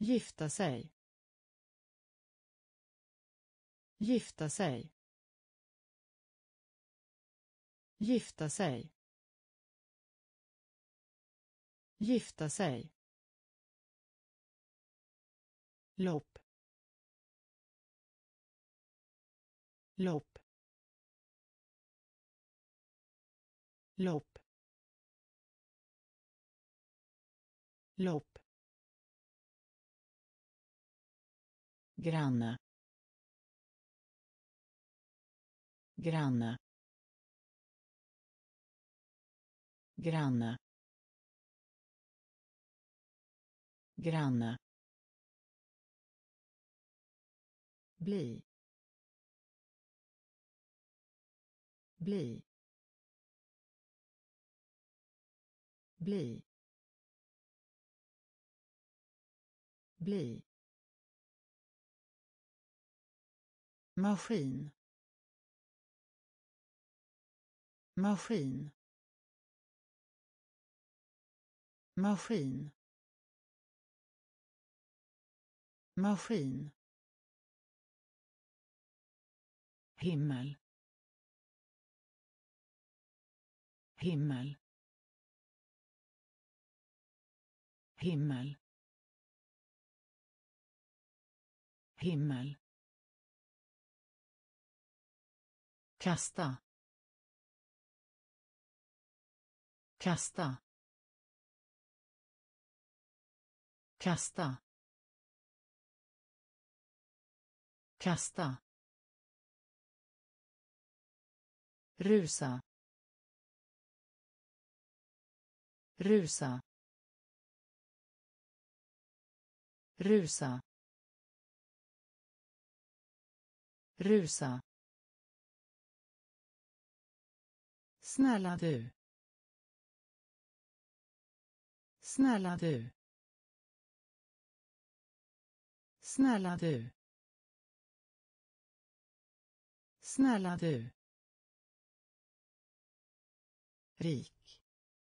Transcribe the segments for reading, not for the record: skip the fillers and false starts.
Gifta sig. Gifta sig. Gifta sig. Gifta sig. Lopp. Lopp. Lopp. Lopp. Granne. Granne. Granne. Granne. Bli. Bli. Bli. Bli. Maskin. Maskin. Maskin. Maskin. Himmel. Himmel. Himmel. Himmel. Kasta. Kasta. Kasta. Kasta. Rusa. Rusa. Rusa. Rusa. Snälla du. Snälla du. Snälla du. Snälla du. Rik.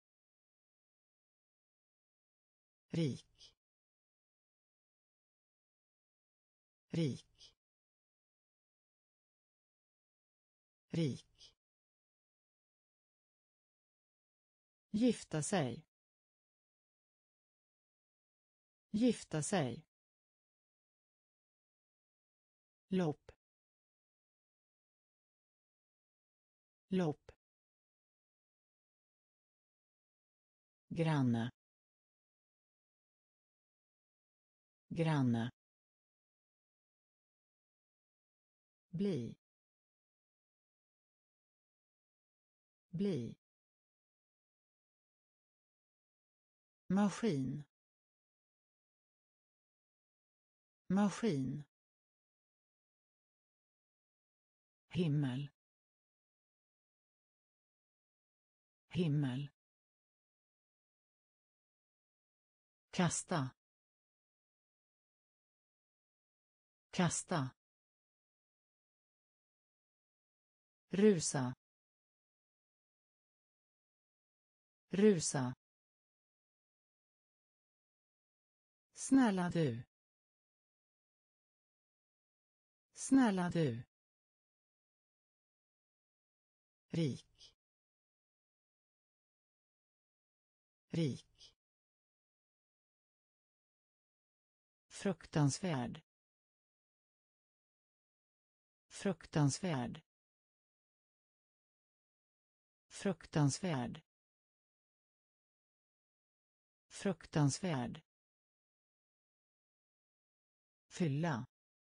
Rik. Rik. Rik. Gifta sig. Gifta sig. Lopp. Lopp. Granne. Granne. Bli. Bli. Maskin. Maskin. Himmel. Himmel. Kasta. Kasta. Rusa. Rusa. Snälla du. Snälla du. Rik. Rik. Fruktansvärd. Fruktansvärd. Fruktansvärd. Fruktansvärd. Fylla.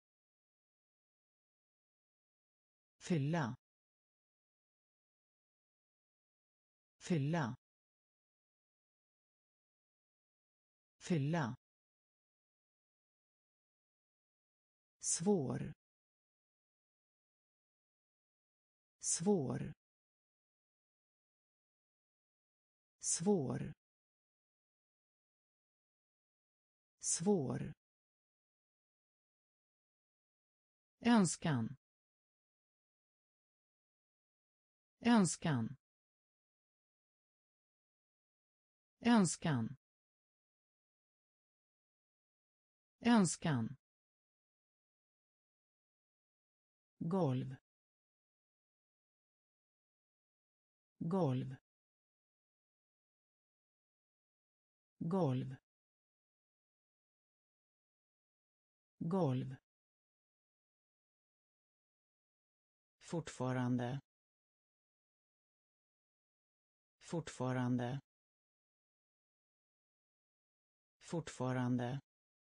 Fylla. Fylla. Fylla. Svår. Svår. Svår. Svår. Önskan. Önskan. Önskan. önskan, golv, golv, golv, golv, fortfarande, fortfarande, fortfarande,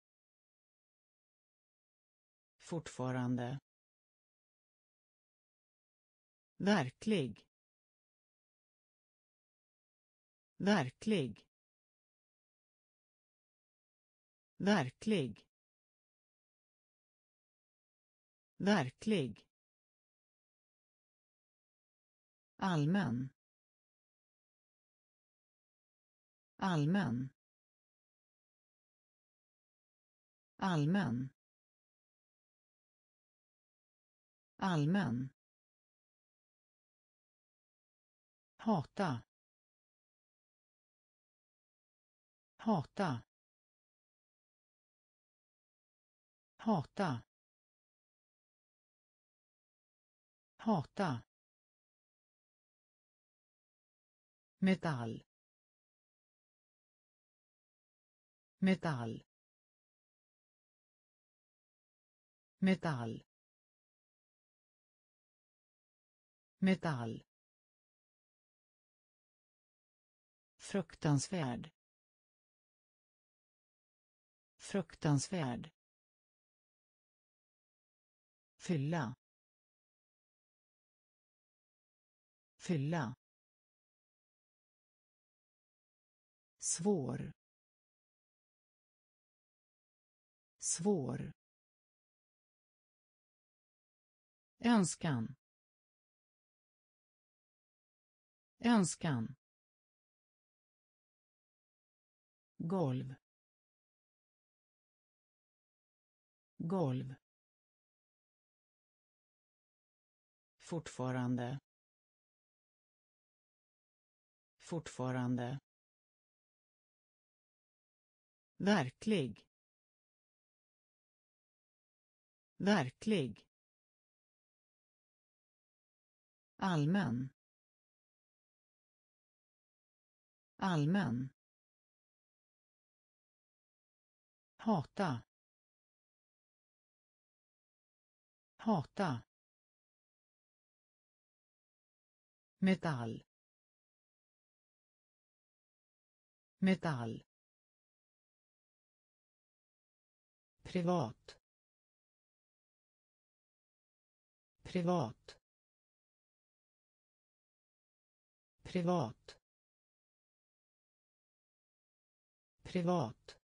fortfarande, verklig, verklig, verklig, verklig, allmän, allmän, allmän, allmän, hata, hata, hata, hata, metall, metall, metall, metall, fruktansvärd, fruktansvärd, fylla, fylla, svår, svår, önskan, önskan, golv, golv, fortfarande, fortfarande, verklig, verklig, allmän, allmän, hata, hata, metall, metall, privat, privat, privat, privat,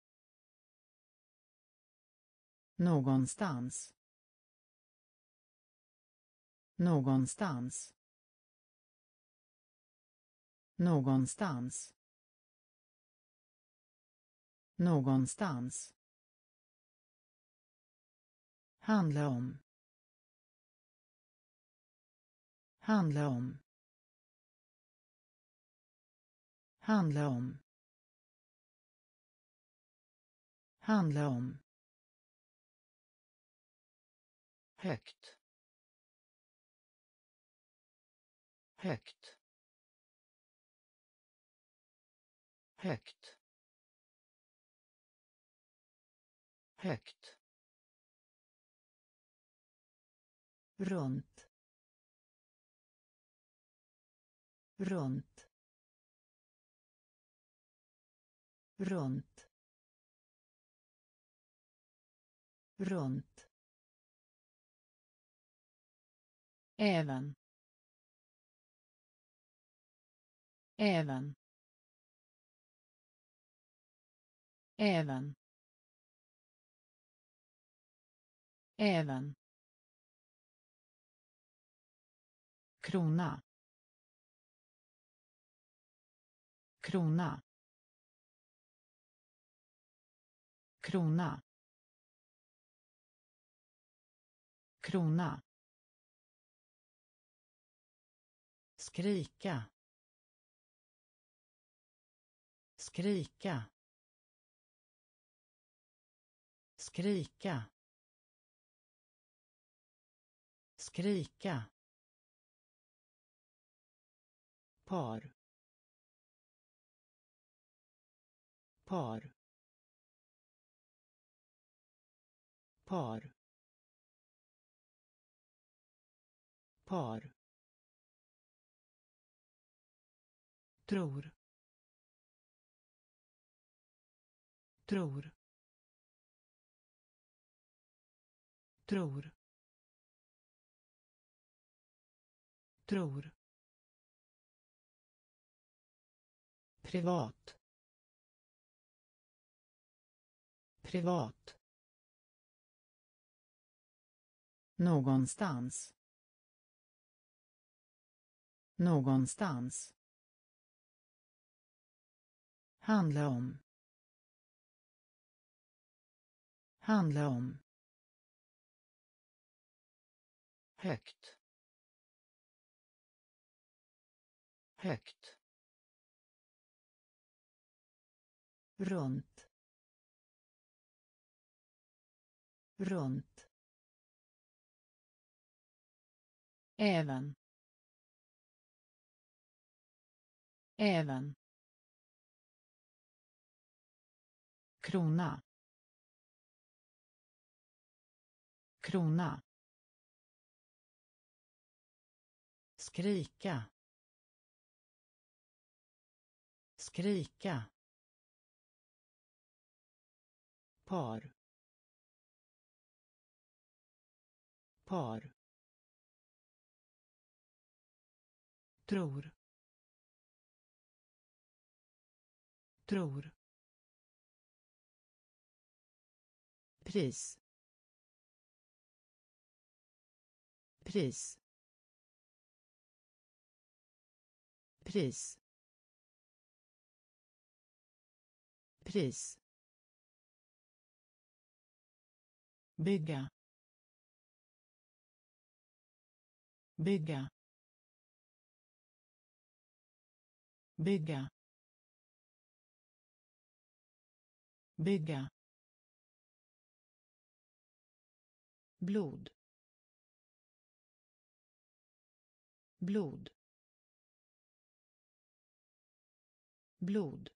någonstans, någonstans, någonstans, någonstans, handla om, handla om, handla om, handla om, högt, högt, högt, högt, runt, runt, runt, runt, även, även, även, även, krona, krona, krona, krona, skrika, skrika, skrika, skrika, par, par, par, par, tror, tror, tror, tror, privat, privat, någonstans, någonstans, handla om, handla om, högt, högt, runt, runt, även, även, krona, krona, skrika, skrika, par, par, tror, tror, pris, pris, pris, pris, bygga, bygga, bygga, bygga, blod, blod, blod,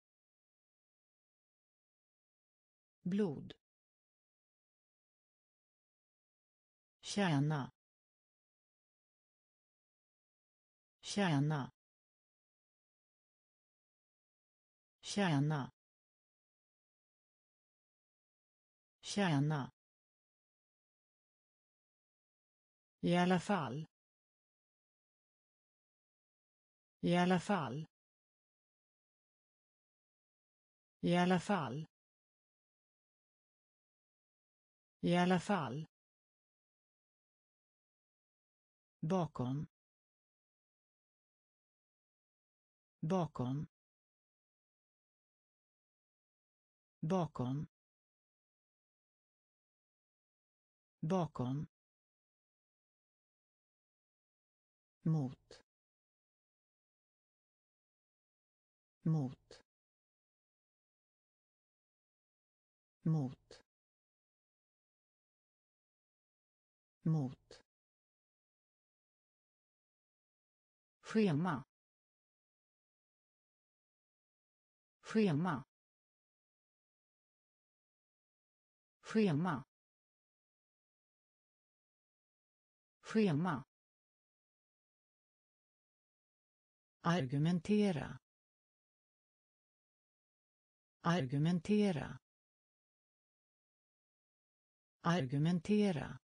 blod, tjäna, tjäna, tjäna, tjäna, i alla fall, i alla fall, i alla fall, i alla fall, bakom, bakom, bakom, bakom, mot, mot, mot, mot, schema, schema, schema, schema, argumentera, argumentera, argumentera,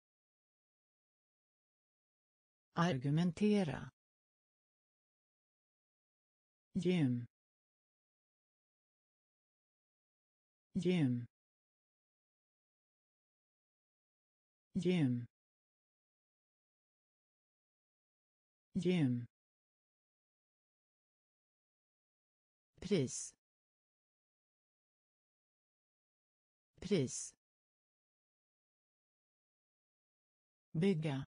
argumentera, gym, gym, gym, gym, pris, pris, bygga,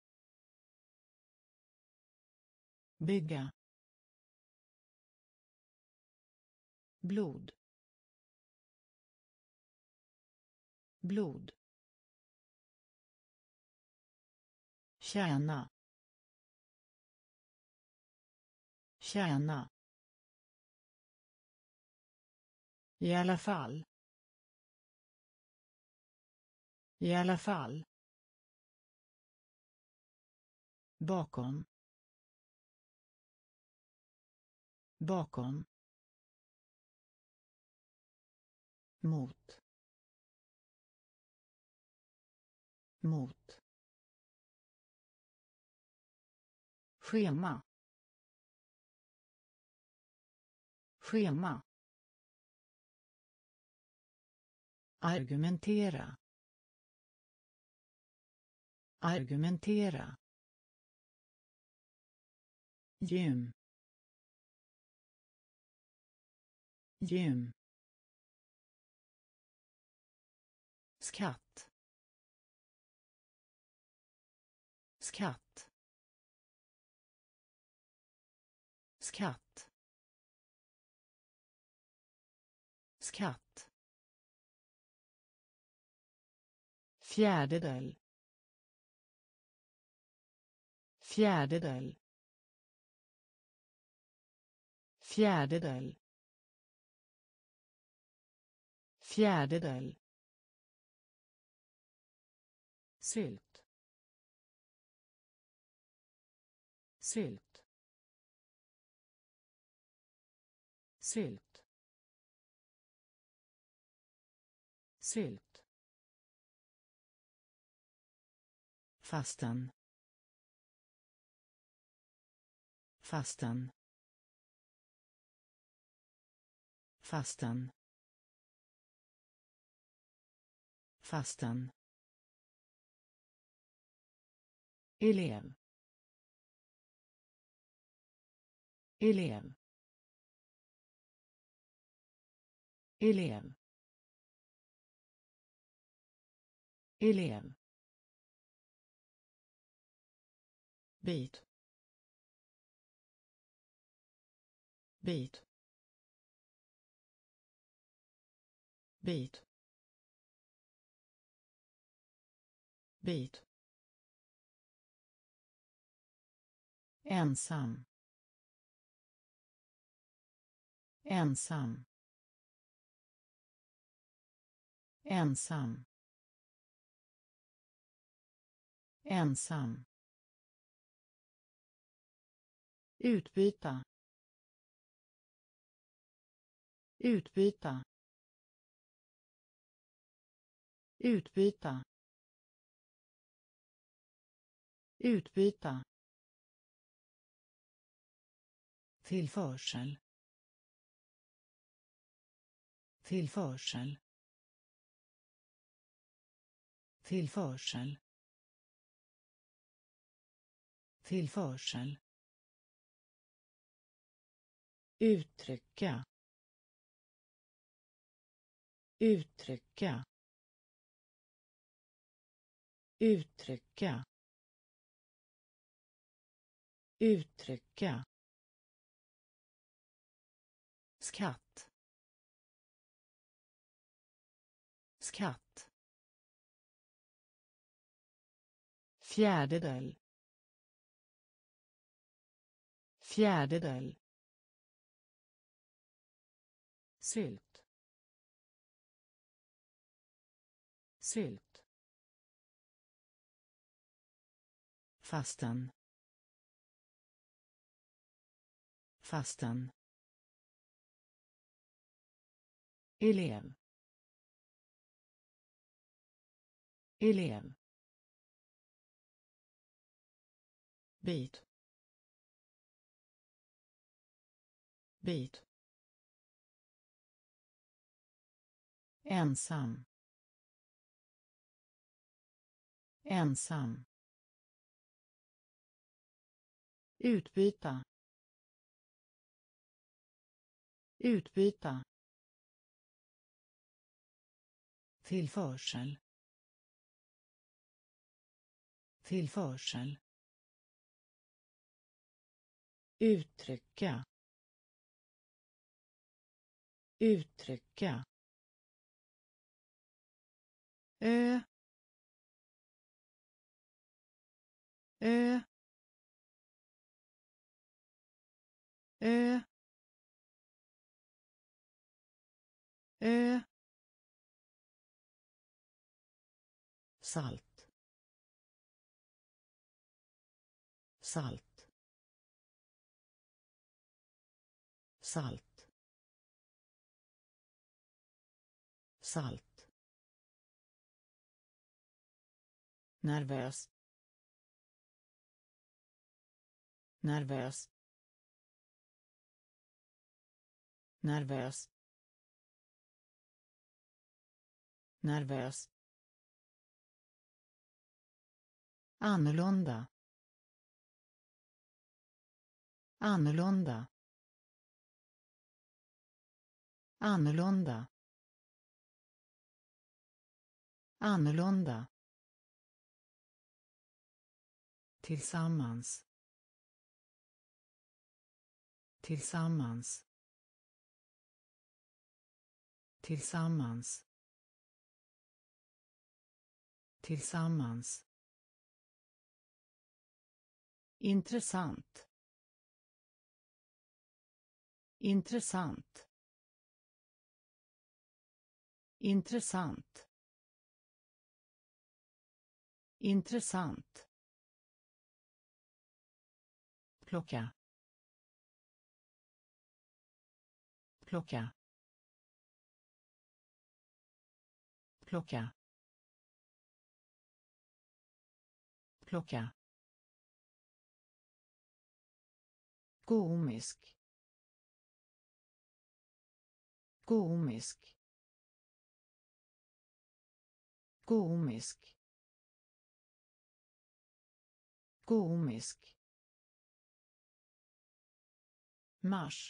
bygga, blod, blod, tjäna, tjäna, i alla fall, i alla fall, bakom, bakom, mot, mot, schema, schema, argumentera, argumentera, gym, gym, skatt, skatt, skatt, skatt, fjärdedel, fjärdedel, fjärdedel, fjärdedel, sylt, sylt, sylt, sylt, fastan, fastan, fastan, fastan, elev, elev, elev, elev, bit, bit, bit, bit, ensam, ensam, ensam, ensam, utbyta, utbyta, utbyta, utbyta, tillförsel, tillförsel, tillförsel, tillförsel, uttrycka, uttrycka, uttrycka, uttrycka, skatt, skatt, fjärdedel, fjärdedel, sylt, sylt, fastan, fastan, elev, elev, bit, bit, ensam, ensam, utbyta, utbyta, tillförsel, tillförsel, uttrycka, uttrycka, Ö. Ö. Ö. Ö. Salt. Salt. Salt. Salt. Nervös. Nervös. Nervös. Nervös. Annorlunda. Annorlunda. Annorlunda. Annorlunda. Tillsammans. Tillsammans. Tillsammans. Tillsammans. Intressant. Intressant. Intressant. Intressant. Plocka. Plocka. Plocka. Plocka. Komisk. Komisk. Komisk. Komisk. Mars.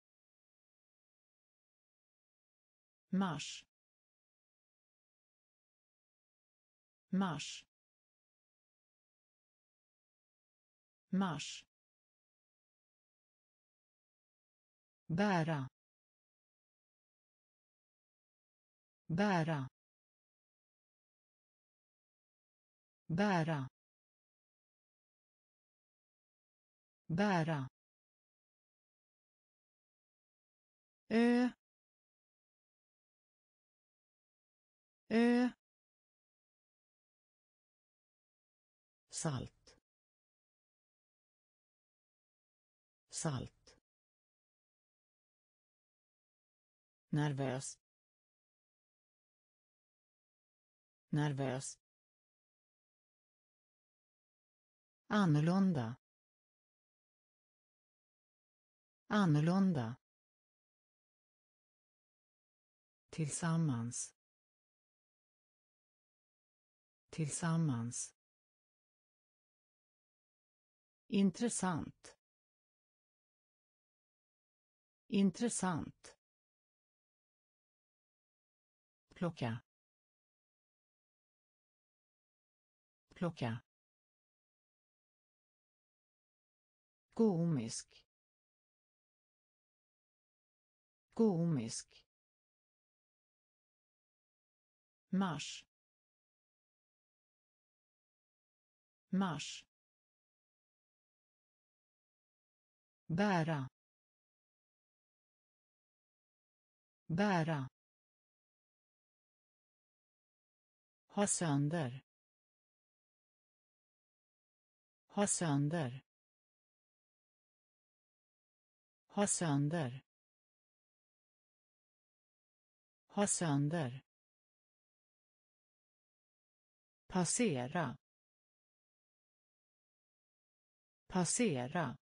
Mars. Mars. Mars. Bära. Bära. Bära. Bära. Ö. Ö. Salt. Salt. Nervös. Nervös. Annorlunda. Annorlunda. Tillsammans. Tillsammans. Intressant. Intressant. Plocka. Plocka. Komisk. Komisk. Mars. Mars. Bära. Bära. Ha sönder. Ha sönder. Ha sönder. Ha sönder. Passera. Passera.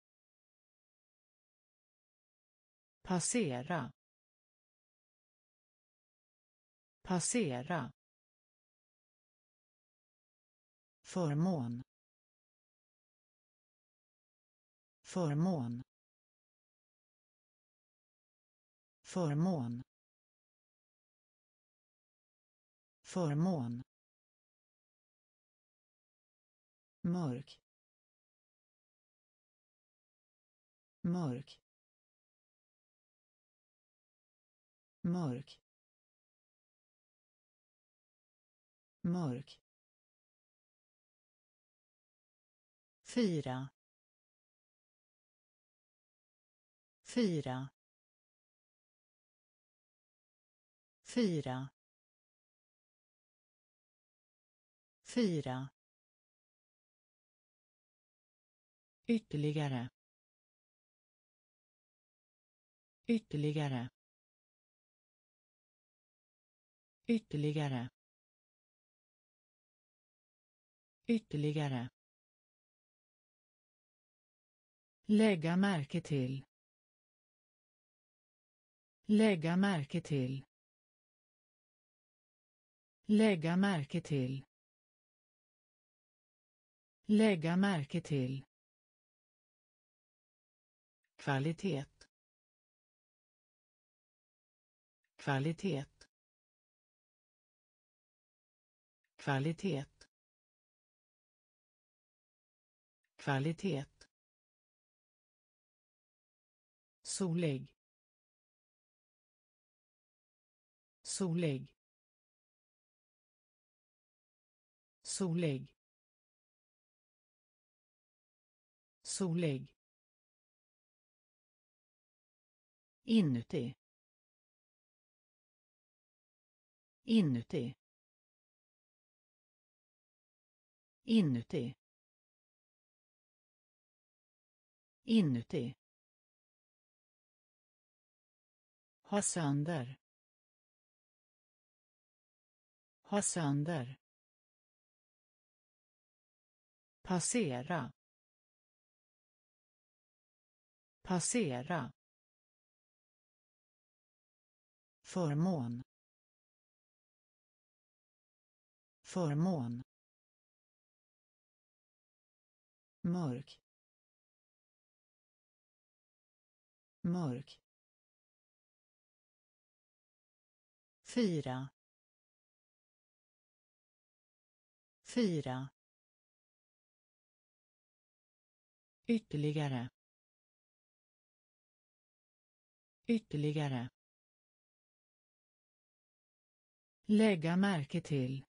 Passera. Passera. Förmån. Förmån. Förmån. Förmån. Mörk. Mörk. Mörk. mörk, fyra, fyra, fyra, fyra, ytterligare, ytterligare, ytterligare, ytterligare, lägga märke till, lägga märke till, lägga märke till, lägga märke till, kvalitet, kvalitet, kvalitet, kvalitet, solig, solig, solig, solig, inuti, inuti, inuti, inuti, ha sönder, ha sönder, passera, passera, förmån, förmån, mörk, mörk, fyra, fyra, ytterligare, ytterligare, lägga märke till,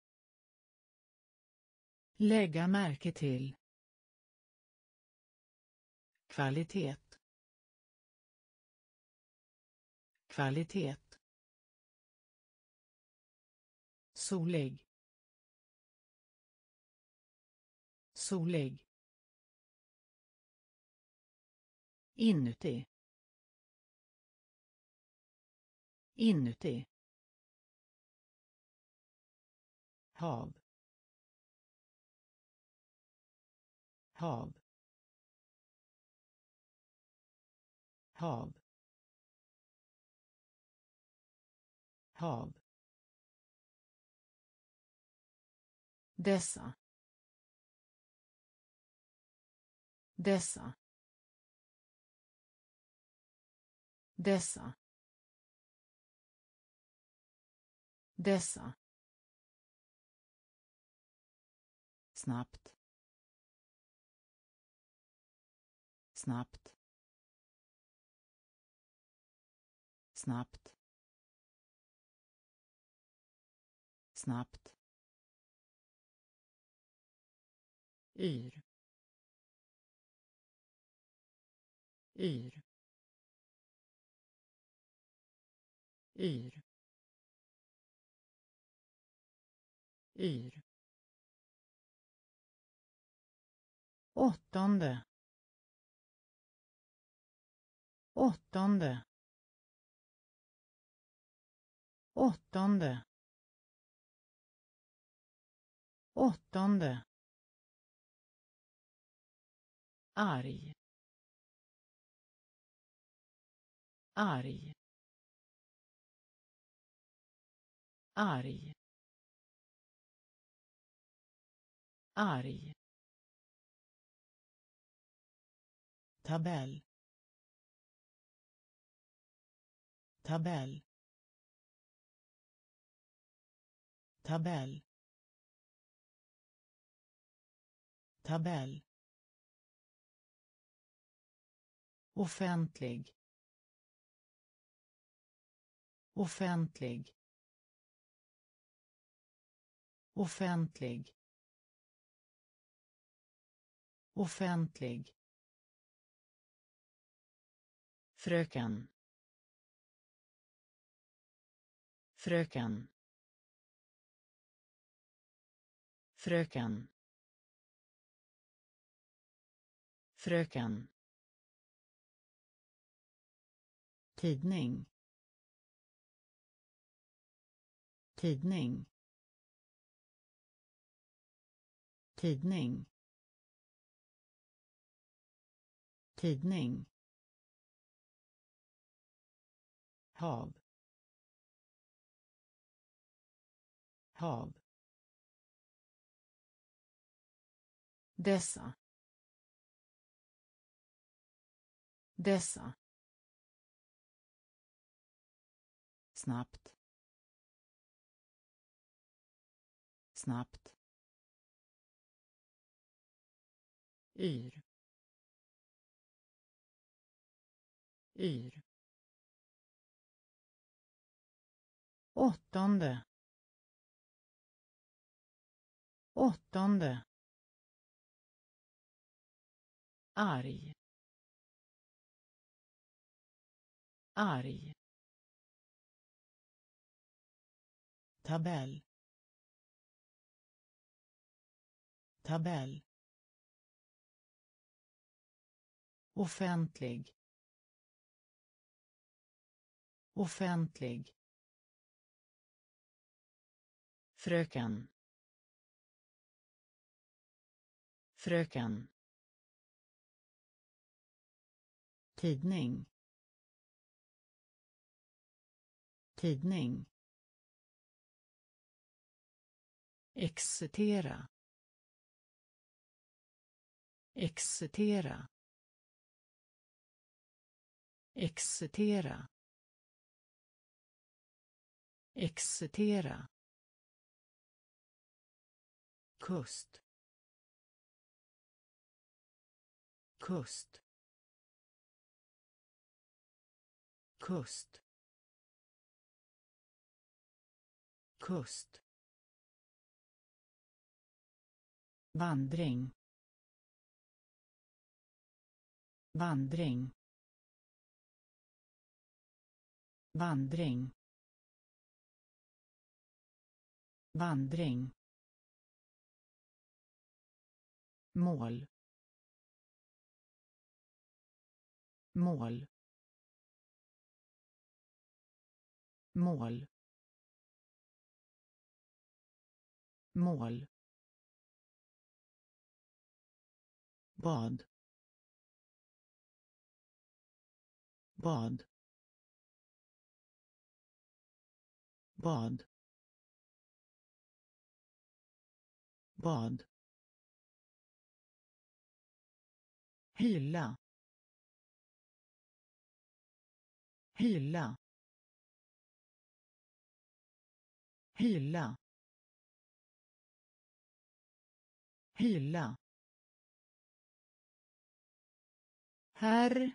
lägga märke till, kvalitet, kvalitet, solig, solig, inuti, inuti, hav, hav, hav, hav, dessa, dessa, dessa, dessa, snabbt, snabbt, snabbt, snabbt, yr, yr, yr, yr, åttonde, åttonde, åttonde, åttonde, arg, arg, arg, arg, tabell, tabell, tabell, tabell, offentlig, offentlig, offentlig, offentlig, fröken, fröken, fröken, fröken, tidning, tidning, tidning, tidning, hav, hav, dessa, dessa, snabbt, snabbt, yr, yr, åttonde, åttonde, arg, arg, tabell, tabell, offentlig, offentlig, fröken, fröken, tidning, tidning, excitera, excitera, excitera, excitera, kust, kust, kust, kust, vandring, vandring, vandring, vandring, mål, mål, mål, mål, bad, bad, bad, bad, hylla, hylla, hylla, hylla, herr,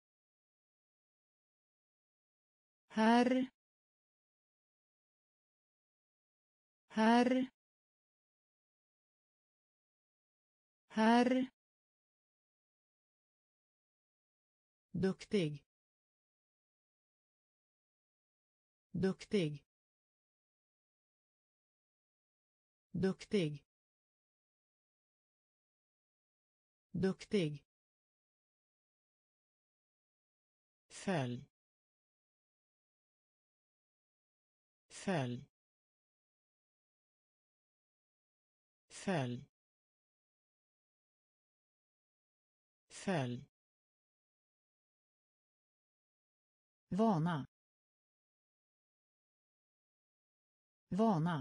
herr, herr, herr, duktig, duktig, duktig, duktig, följ, följ, följ, följ, vana, vana,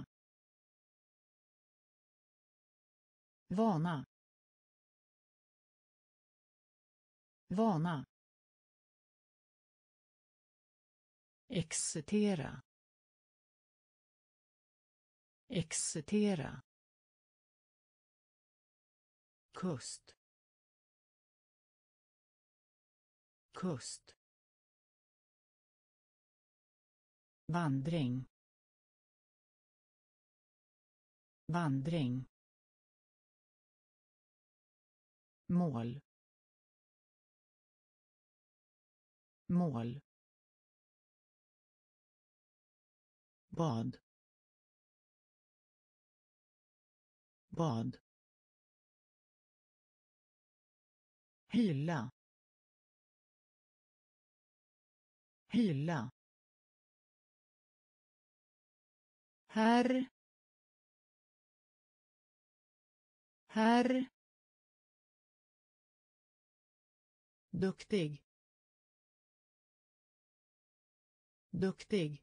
vana, vana, excitera, excitera, kust, kust, vandring, vandring, mål, mål, bad, bad, hylla, hylla, herr, herr, duktig, duktig,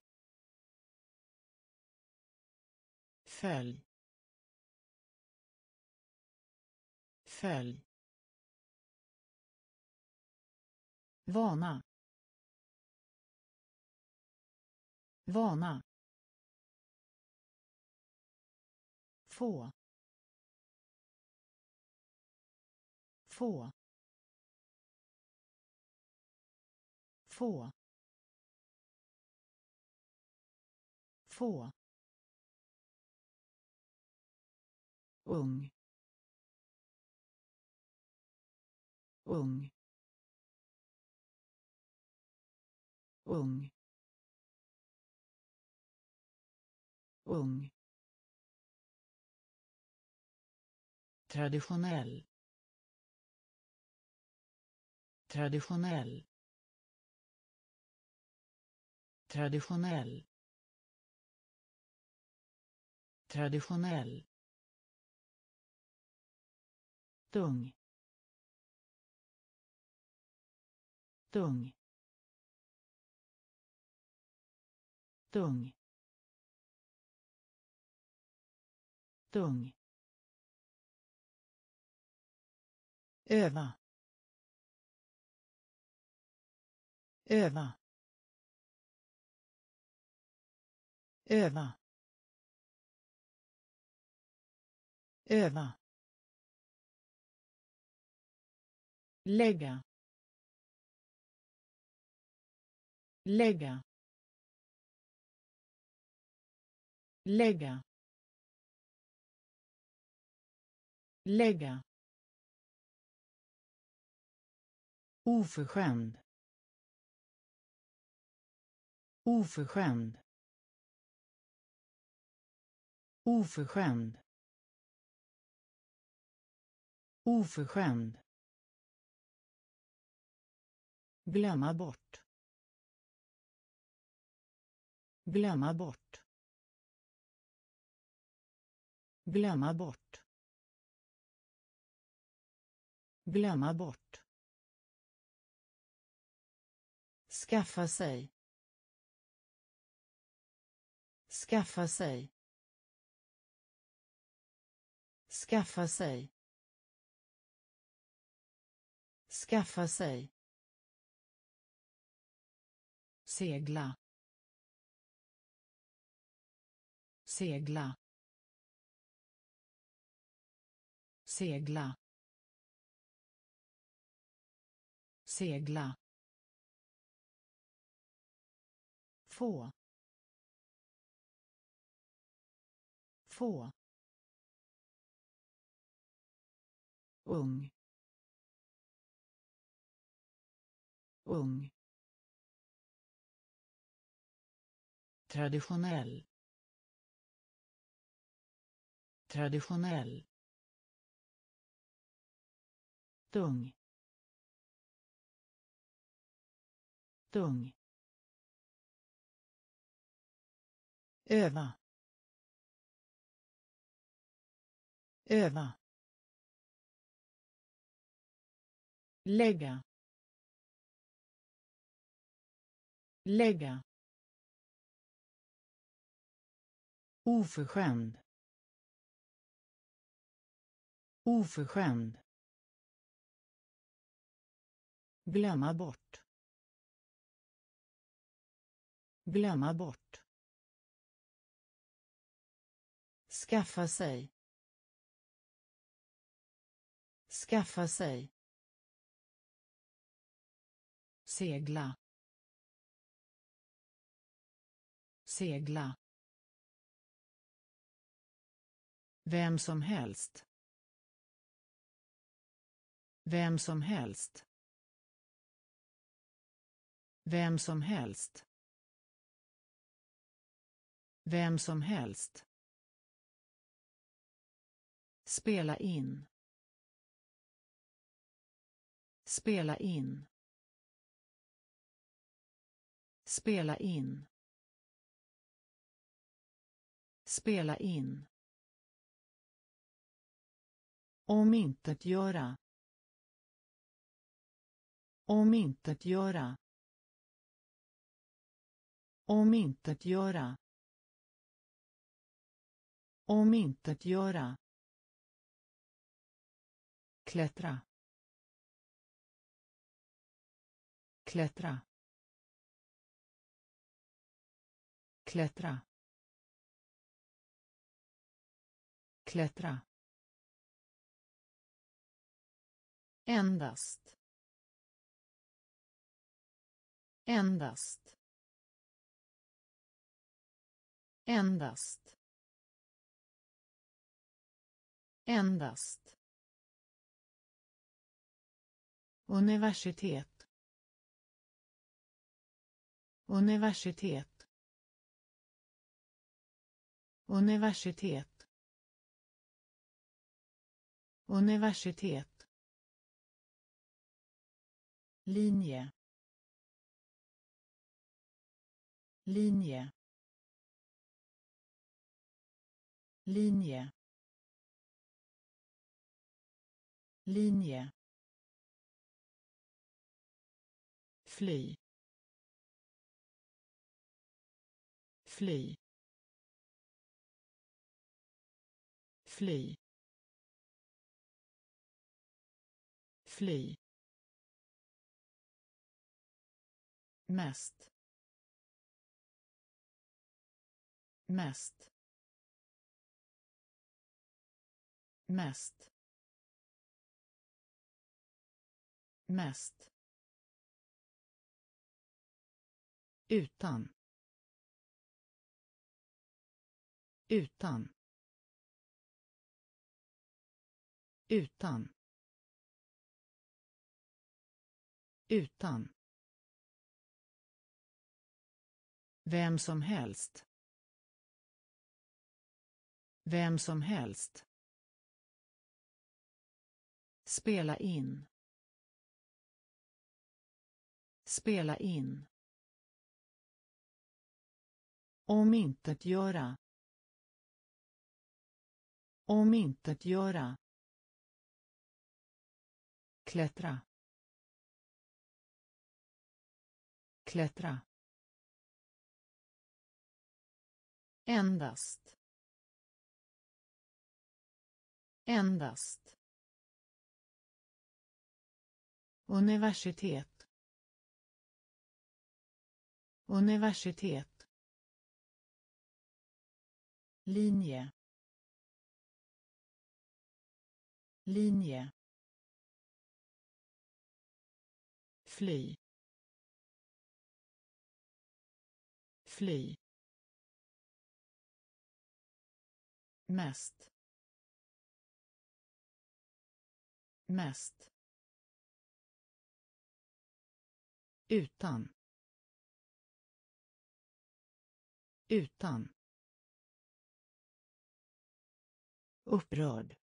följ, följ, vana, vana, få, få, få, få, ung, ung, ung, ung, traditionell, traditionell, traditionell, traditionell, tung, tung, tung, tung, öva, öva, öva, öva, lägga, lägga, lägga, lägga, oförskämd, oförskämd, oförskämd, oförskämd, glömma bort, glömma bort, glömma bort, glömma bort, skaffa sig, skaffa sig, skaffa sig, skaffa sig, segla, segla, segla, segla, få, få, ung, ung, traditionell, traditionell, tung, tung, öva, öva, lägga, lägga, oförskämd, oförskämd, glömma bort, glömma bort, skaffa sig, skaffa sig, segla, segla, Vem som helst. Vem som helst. Vem som helst. Vem som helst. Spela in. Spela in. Spela in. Spela in. Omintetgöra. Omintetgöra. Omintetgöra. Omintetgöra. Klättra. Klättra. Klättra. Klättra. Endast. Endast. Endast. Endast. Universitet. Universitet. Universitet. Universitet. Linje. Linje. Linje. Linje. Fly. Fly. Fly. Fly. Mest. Mest. Mest. Mest. Utan. Utan. Utan. Utan. Vem som helst. Vem som helst. Spela in. Spela in. Omintetgöra. Omintetgöra. Klättra. Klättra. Endast. Endast. Universitet. Universitet. Linje. Linje. Fly. Fly. Mest. Mest. Utan. Utan. Upprörd.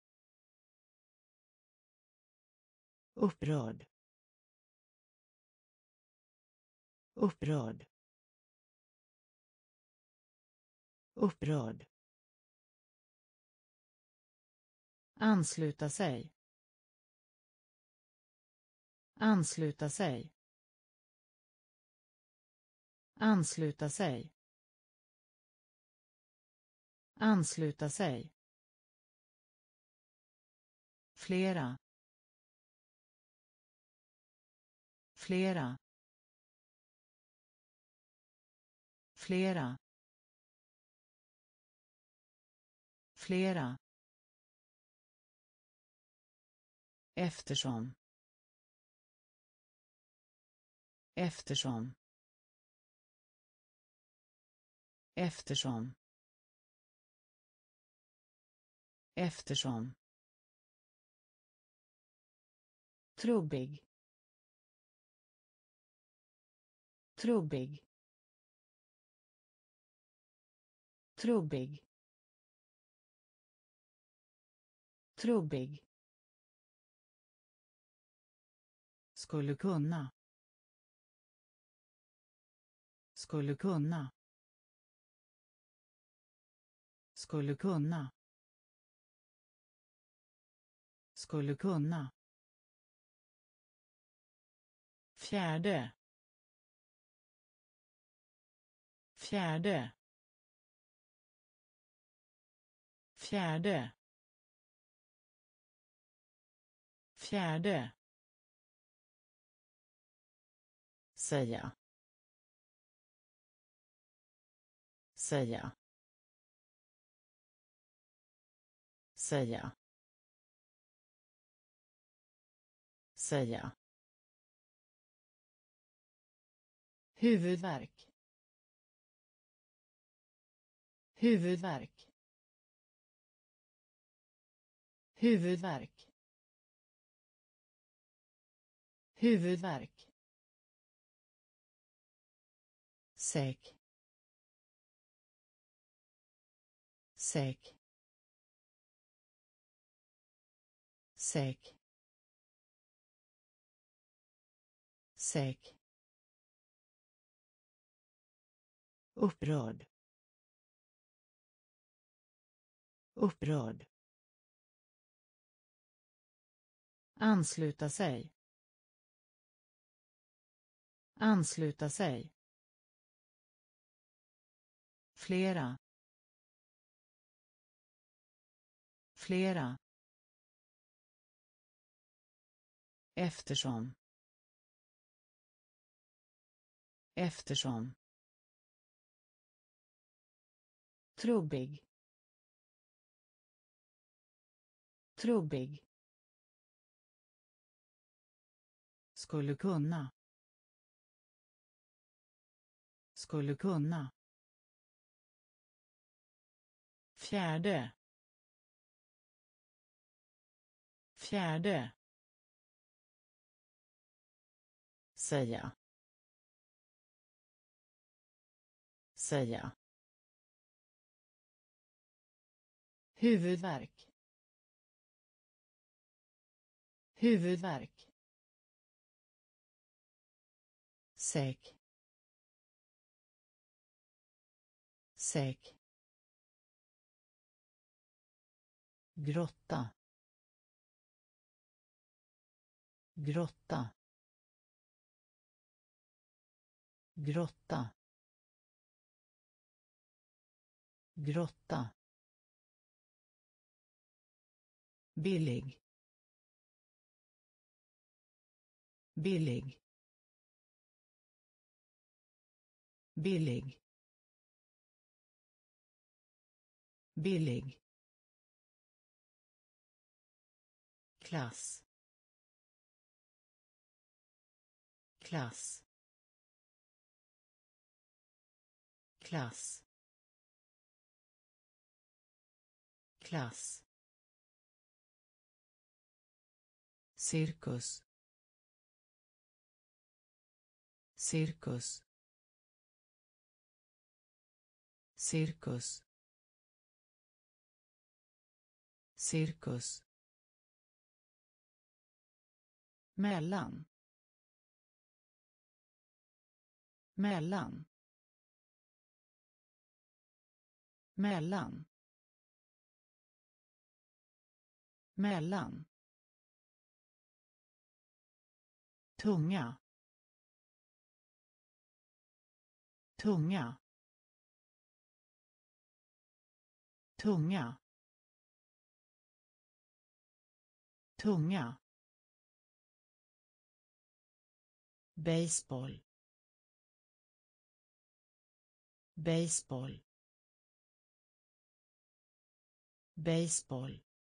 Upprörd. Upprörd. Upprörd. Ansluta sig. Ansluta sig. Ansluta sig. Ansluta sig. Flera. Flera. Flera. Flera. Eftersom. Eftersom. Eftersom. eftersom, trubbig, trubbig, trubbig, trubbig, skulle kunna, skulle kunna, skulle kunna, skulle kunna, fjärde, fjärde, fjärde, fjärde, säga, säga, säga, säga, huvudvärk, huvudvärk, huvudvärk, huvudvärk, säk, säk, säk, säk, upprörd, upprörd, ansluta sig, ansluta sig, flera, flera, eftersom, eftersom, trubbig, trubbig, skulle kunna, skulle kunna, fjärde, fjärde, säga, säga, huvudvärk, huvudvärk, säk, säk, grotta, grotta, grotta, grotta, billig, billig, billig, billig, klass, klass, klass, klass, cirkus, cirkus, cirkus, cirkus, mellan, mellan, mellan, mellan, tunga, tunga, tunga, tunga, baseball, baseball, baseball,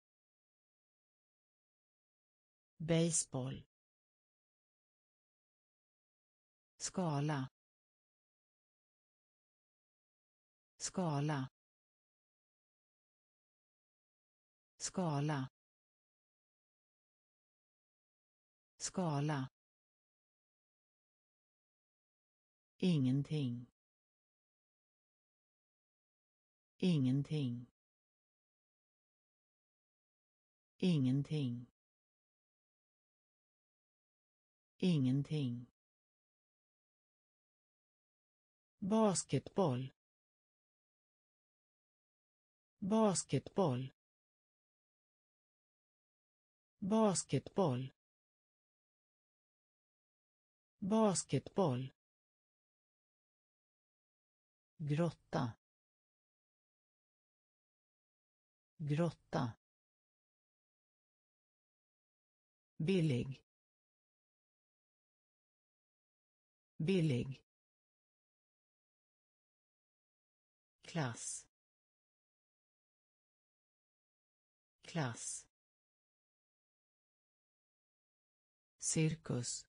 baseball, skala, skala, skala, skala, ingenting, ingenting, ingenting, ingenting, basketboll, basketboll, basketboll, basketboll, grotta, grotta, billig, billig, klass, klass, cirkus,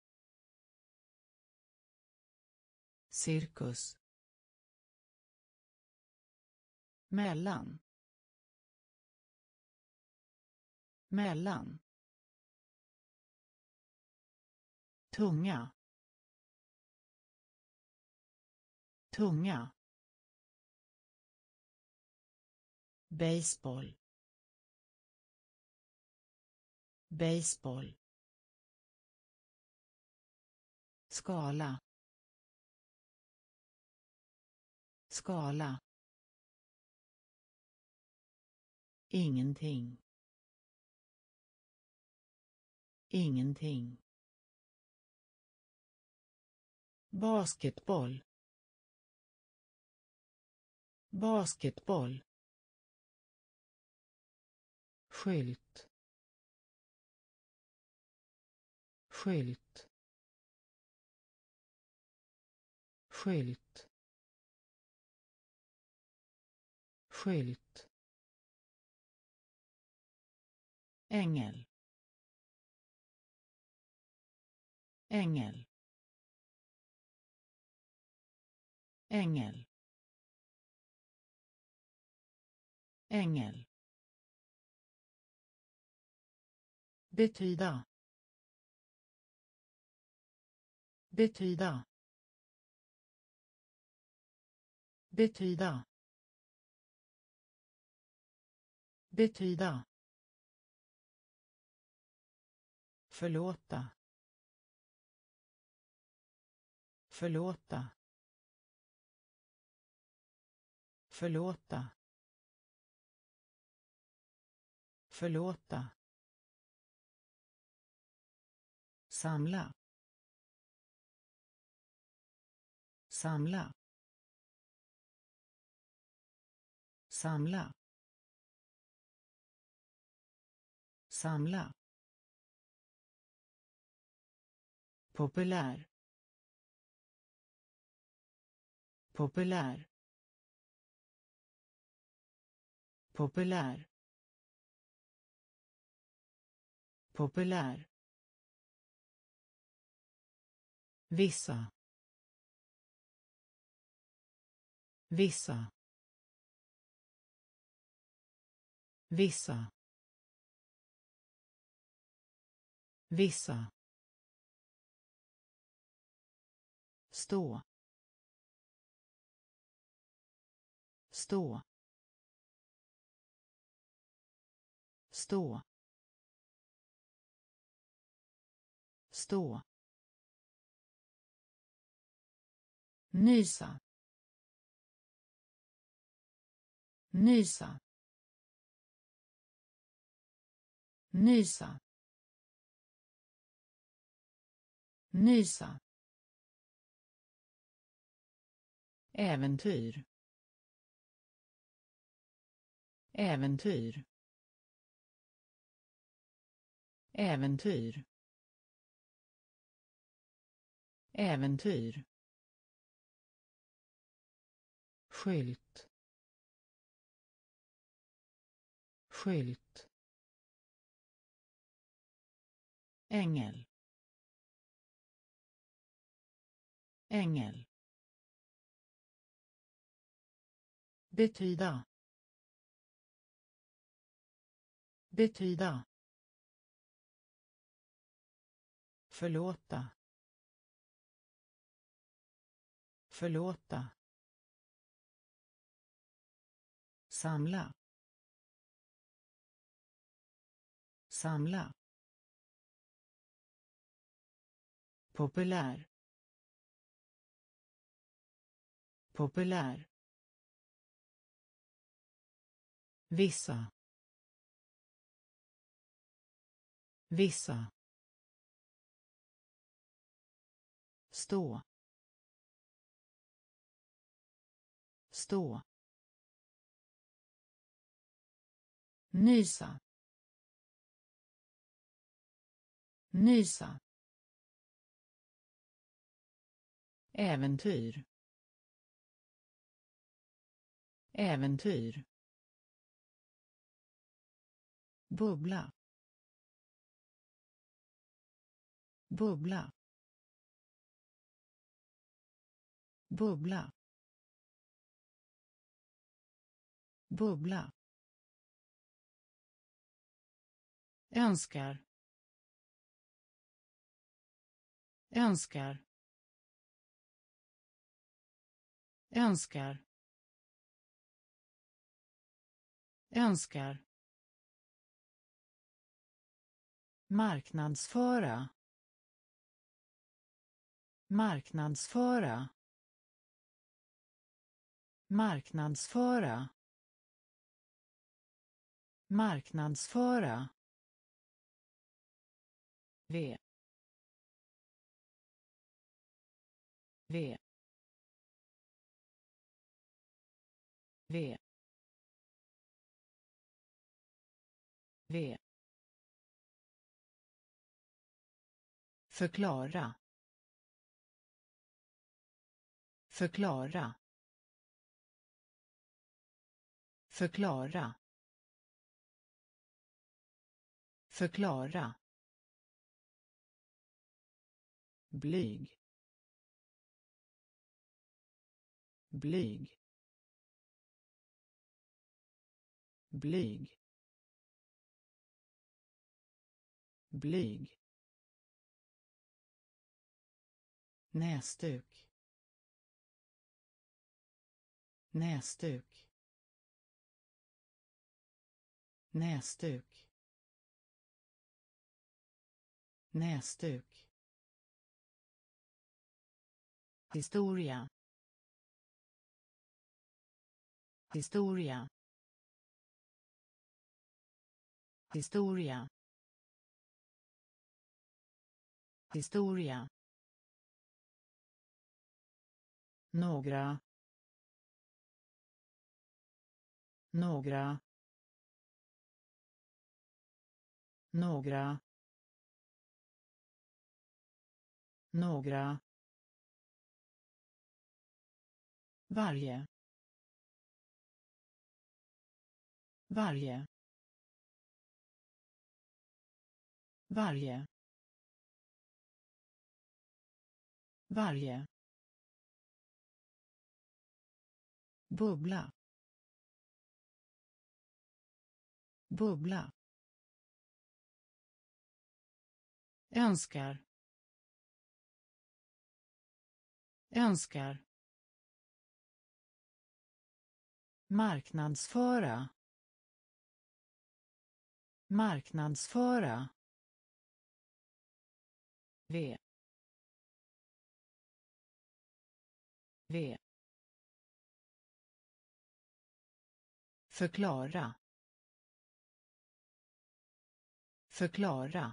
cirkus, mellan, mellan, tunga, tunga, baseball, baseball, skala, skala, ingenting, ingenting, basketboll, basketboll, skylt, skylt, skylt, skylt, ängel, ängel, ängel, ängel, betyda, betyda, betyda, betyda, förlåta, förlåta, förlåta, förlåta, samla, samla, samla, samla, populär, populär, populär, populär, vissa, vissa, vissa, vissa, stå, stå, stå, stå, nysa, nysa, nysa, nysa, äventyr, äventyr, äventyr, äventyr, skylt, skylt, ängel, ängel, betyda, betyda, förlåta, förlåta, samla, samla, populär, populär, vissa, vissa, stå, stå, nysa, nysa, äventyr, äventyr, bubbla, bubbla, bubbla, bubbla, önskar, önskar, önskar, önskar, marknadsföra, marknadsföra, marknadsföra, marknadsföra, v, v, v, v, förklara, förklara, förklara, förklara, blyg, blyg, blyg, blyg, näsduk, näsduk, näsduk, näsduk, historia, historia, historia, historia, några, några, några, några, varje, varje, varje, varje, bubbla, bubbla, önskar, önskar, marknadsföra, marknadsföra, v, v, förklara, förklara,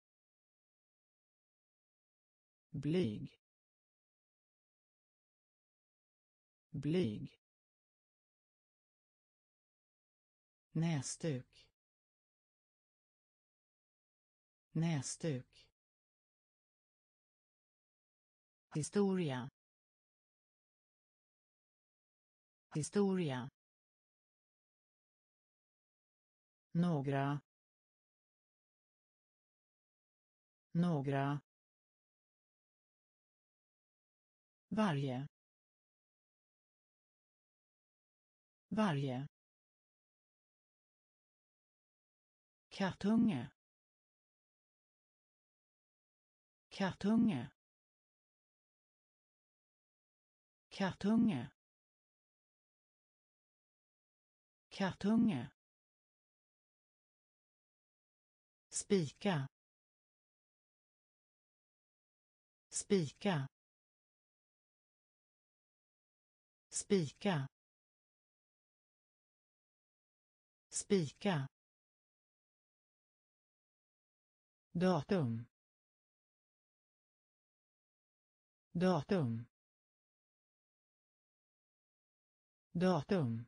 blyg, blyg, näsduk, näsduk, historia, historia, några, några, varje, varje, Kattunge. Kattunge. Kattunge. Kattunge. Spika. Spika. Spika. Spika. Datum. Datum. Datum.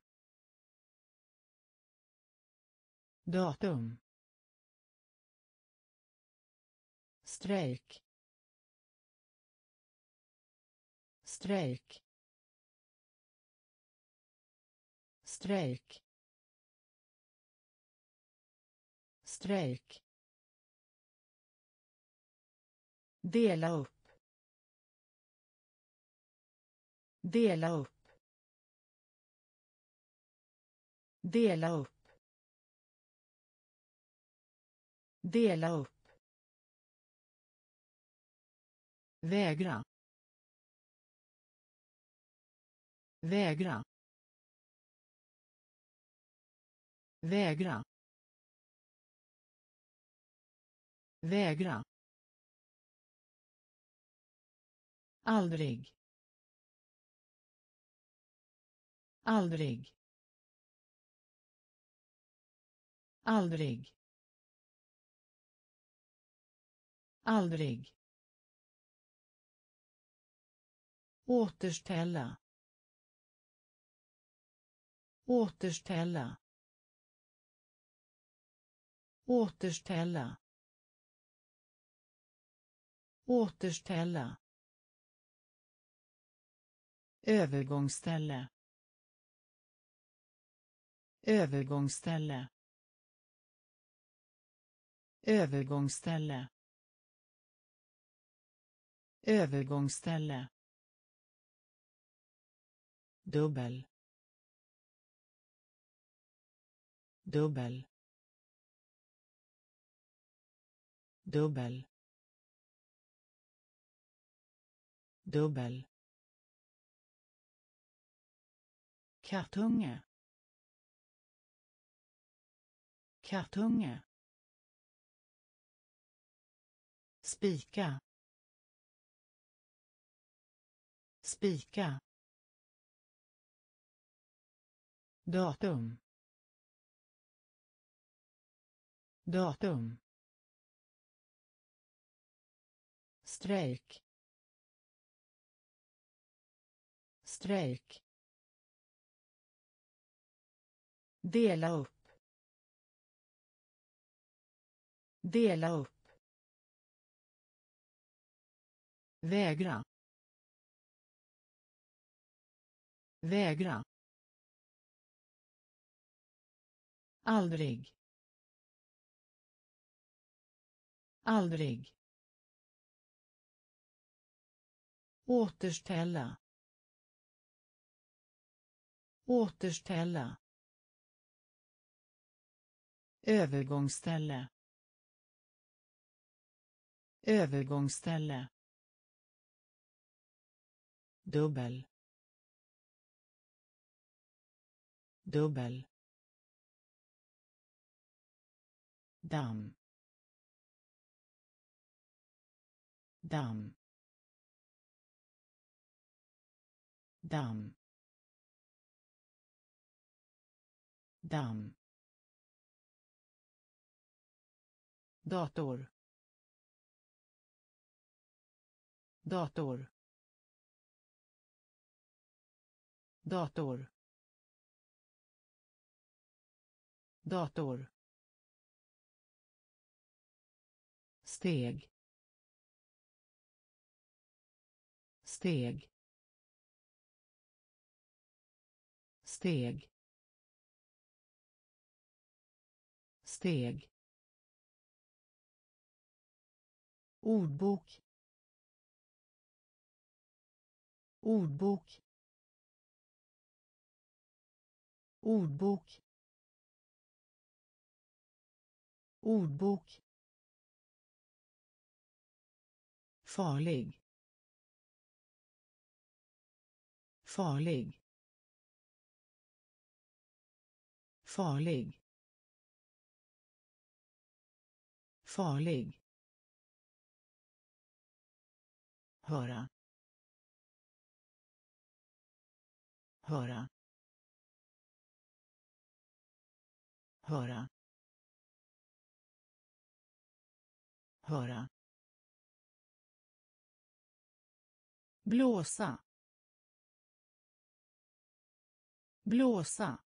Datum. Strejk. Strejk. Strejk. Strejk. Dela upp. Dela upp. Dela upp. Dela upp. Vägra. Vägra. Vägra. Vägra. Aldrig. Aldrig. Aldrig. Aldrig. Återställa. Återställa. Återställa. Återställa. Övergångsställe. Övergångsställe. Övergångsställe. Övergångsställe. Dubbel. Dubbel. Dubbel. Dubbel. Kattunge. Kattunge. Spika. Spika. Datum. Datum. Strejk. Strejk. Dela upp. Dela upp. Vägra. Vägra. Aldrig. Aldrig. Återställa. Återställa. Övergångsställe. Övergångsställe. Dubbel. Dubbel. Damm. Damm. Damm. Damm. Dator. Dator. Dator. Dator. Steg. Steg. Steg. Steg. Ordbok. Ordbok. Ordbok. ordbok, farlig, farlig, farlig, farlig, höra, höra, höra, höra, blåsa, blåsa,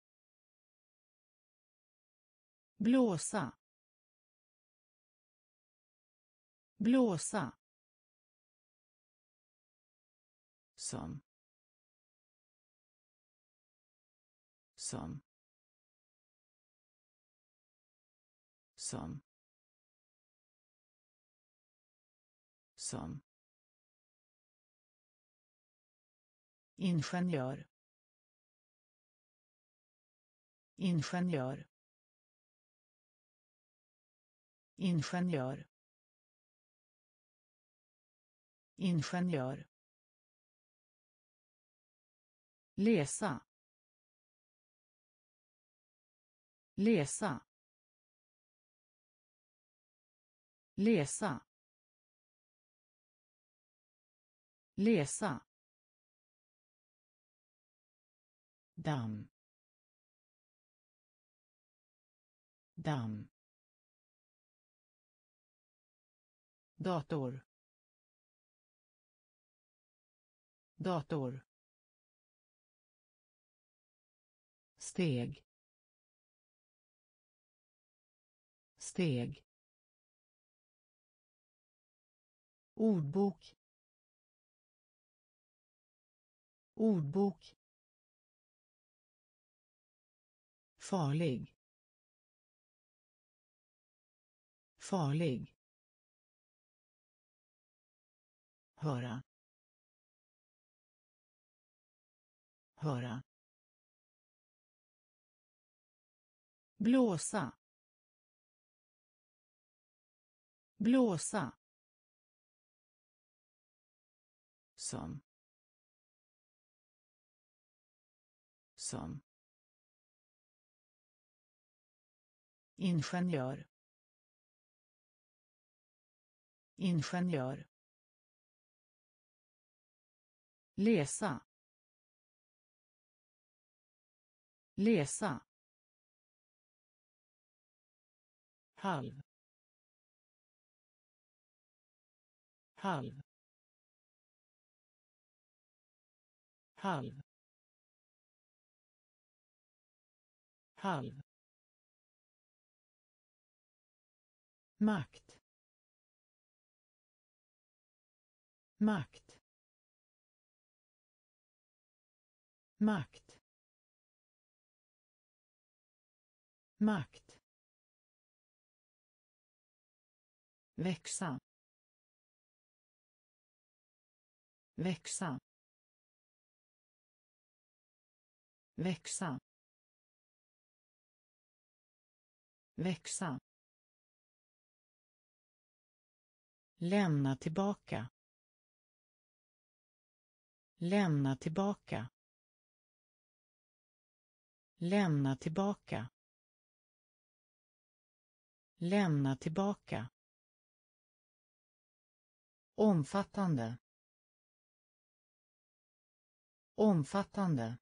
blåsa, blåsa, som, som, som, som, ingenjör, ingenjör, ingenjör, ingenjör, läsa, läsa, läsa, läsa, damm, damm, dator, dator, steg, steg, ordbok, ordbok, farlig, farlig, höra, höra, blåsa, blåsa, som, som, ingenjör, ingenjör, läsa, läsa, halv, halv, halv, halv, makt, makt, makt, makt, växa, växa, växa, växa, lämna tillbaka, lämna tillbaka, lämna tillbaka, lämna tillbaka, omfattande, omfattande,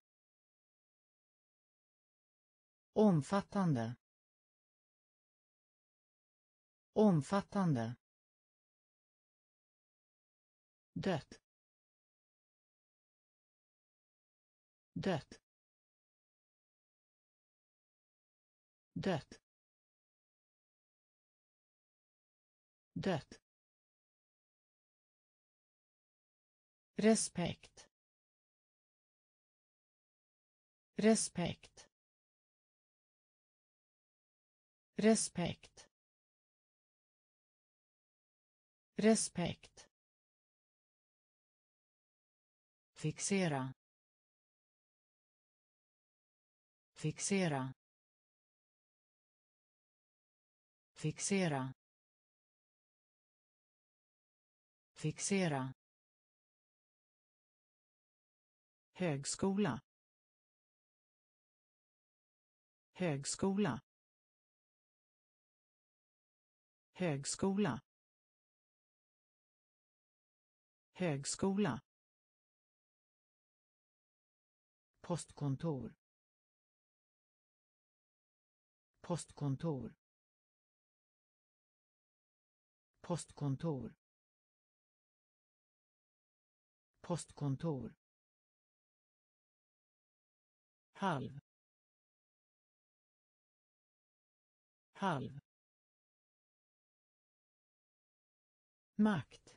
omfattande, omfattande, dött, dött, dött, dött, respekt, respekt, respekt, respekt, fixera, fixera, Fixera. Fixera. Högskola. Högskola. Högskola. Högskola. Postkontor. Postkontor. Postkontor. Postkontor. Halv. Halv. Makt.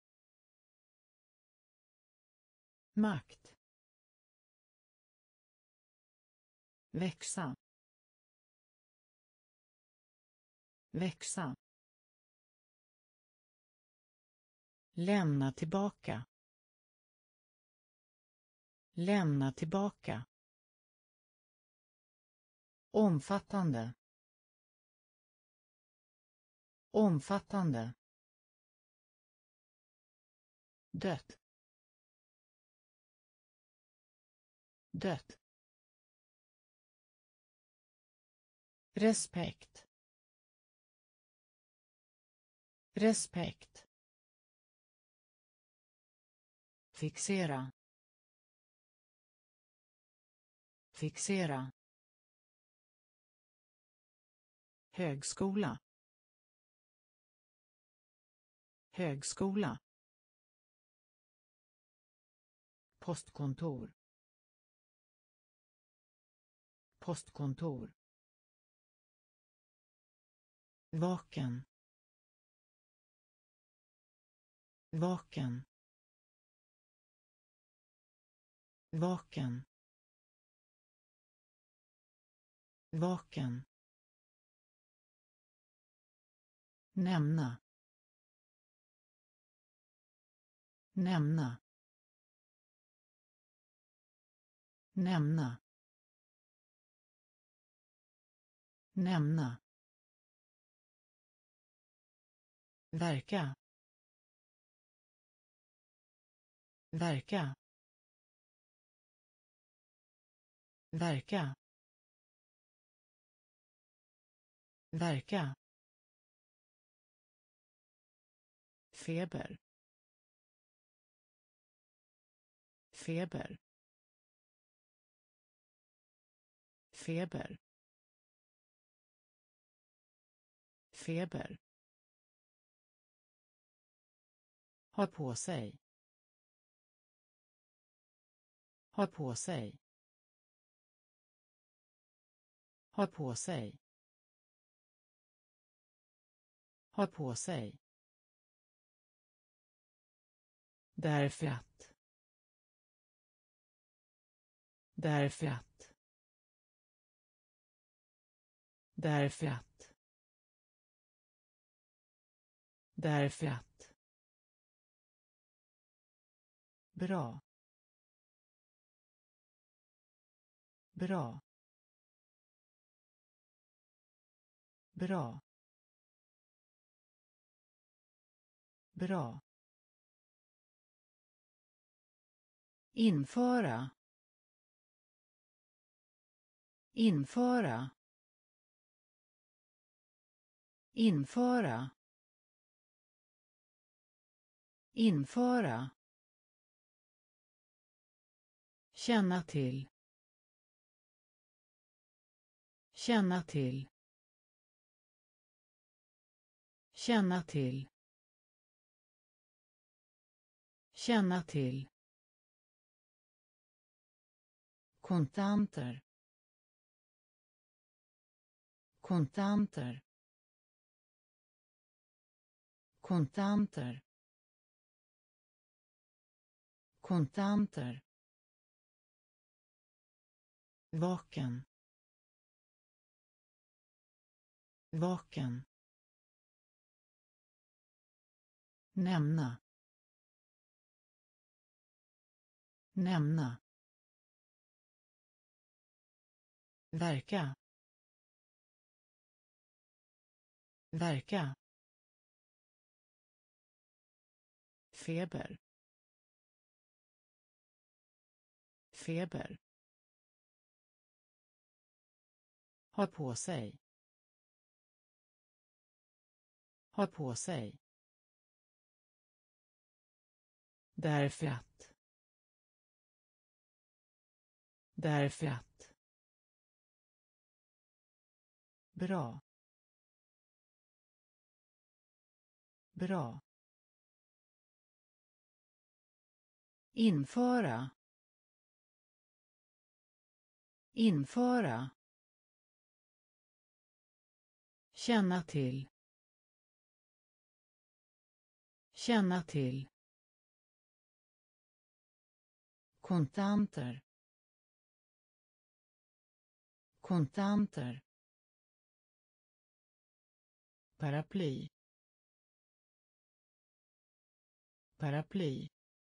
Makt. Växa. Växa. Lämna tillbaka. Lämna tillbaka. Omfattande. Omfattande. Dött. Dött. Respekt. Respekt. Fixera. Fixera. Högskola. Högskola. Postkontor. Postkontor. Vaken. Vaken. Vaken. Vaken. Nämna. Nämna. Nämna. Nämna. Verka. Verka. Verka. Verka. Feber. Feber. Feber. Feber. Ha på sig. Ha på sig. Ha på sig. Ha på sig. Därför att. Därför att. Därför att. Därför att. Bra. Bra. Bra. Bra. Införa. Införa. Införa. Införa. Känna till. Känna till. Känna till. Känna till. Kontanter. Kontanter. Kontanter. Kontanter. Vaken. Vaken. Nämna. Nämna. Verka. verka, feber, feber, ha på sig, ha på sig, därför att, därför att, bra, bra, införa, införa, känna till, känna till, kontanter, kontanter, paraply, paraply,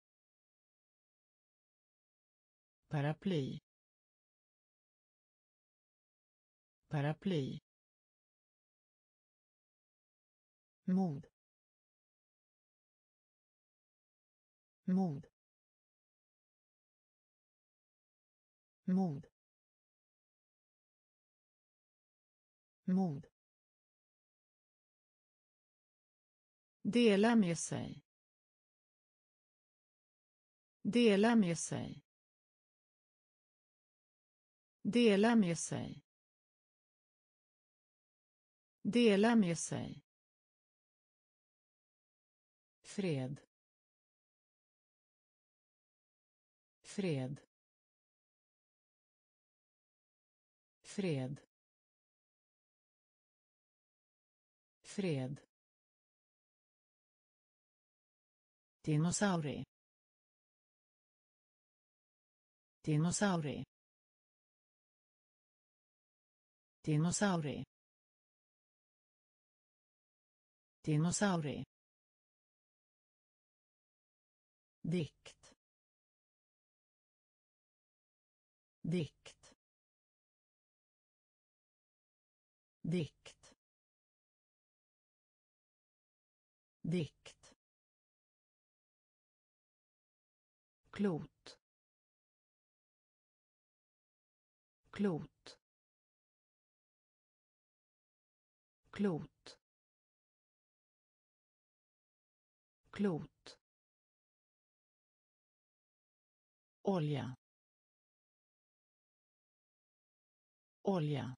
paraply, paraply, mod, mod, mod, mod, dela med sig, dela med sig, dela med sig, dela med sig, fred, fred, fred, fred, dinosaurie, dinosaurie, dinosaurie, dinosaurie, dikt, dikt, dikt, dikt, klot, klot, klot, klot, olja, olja,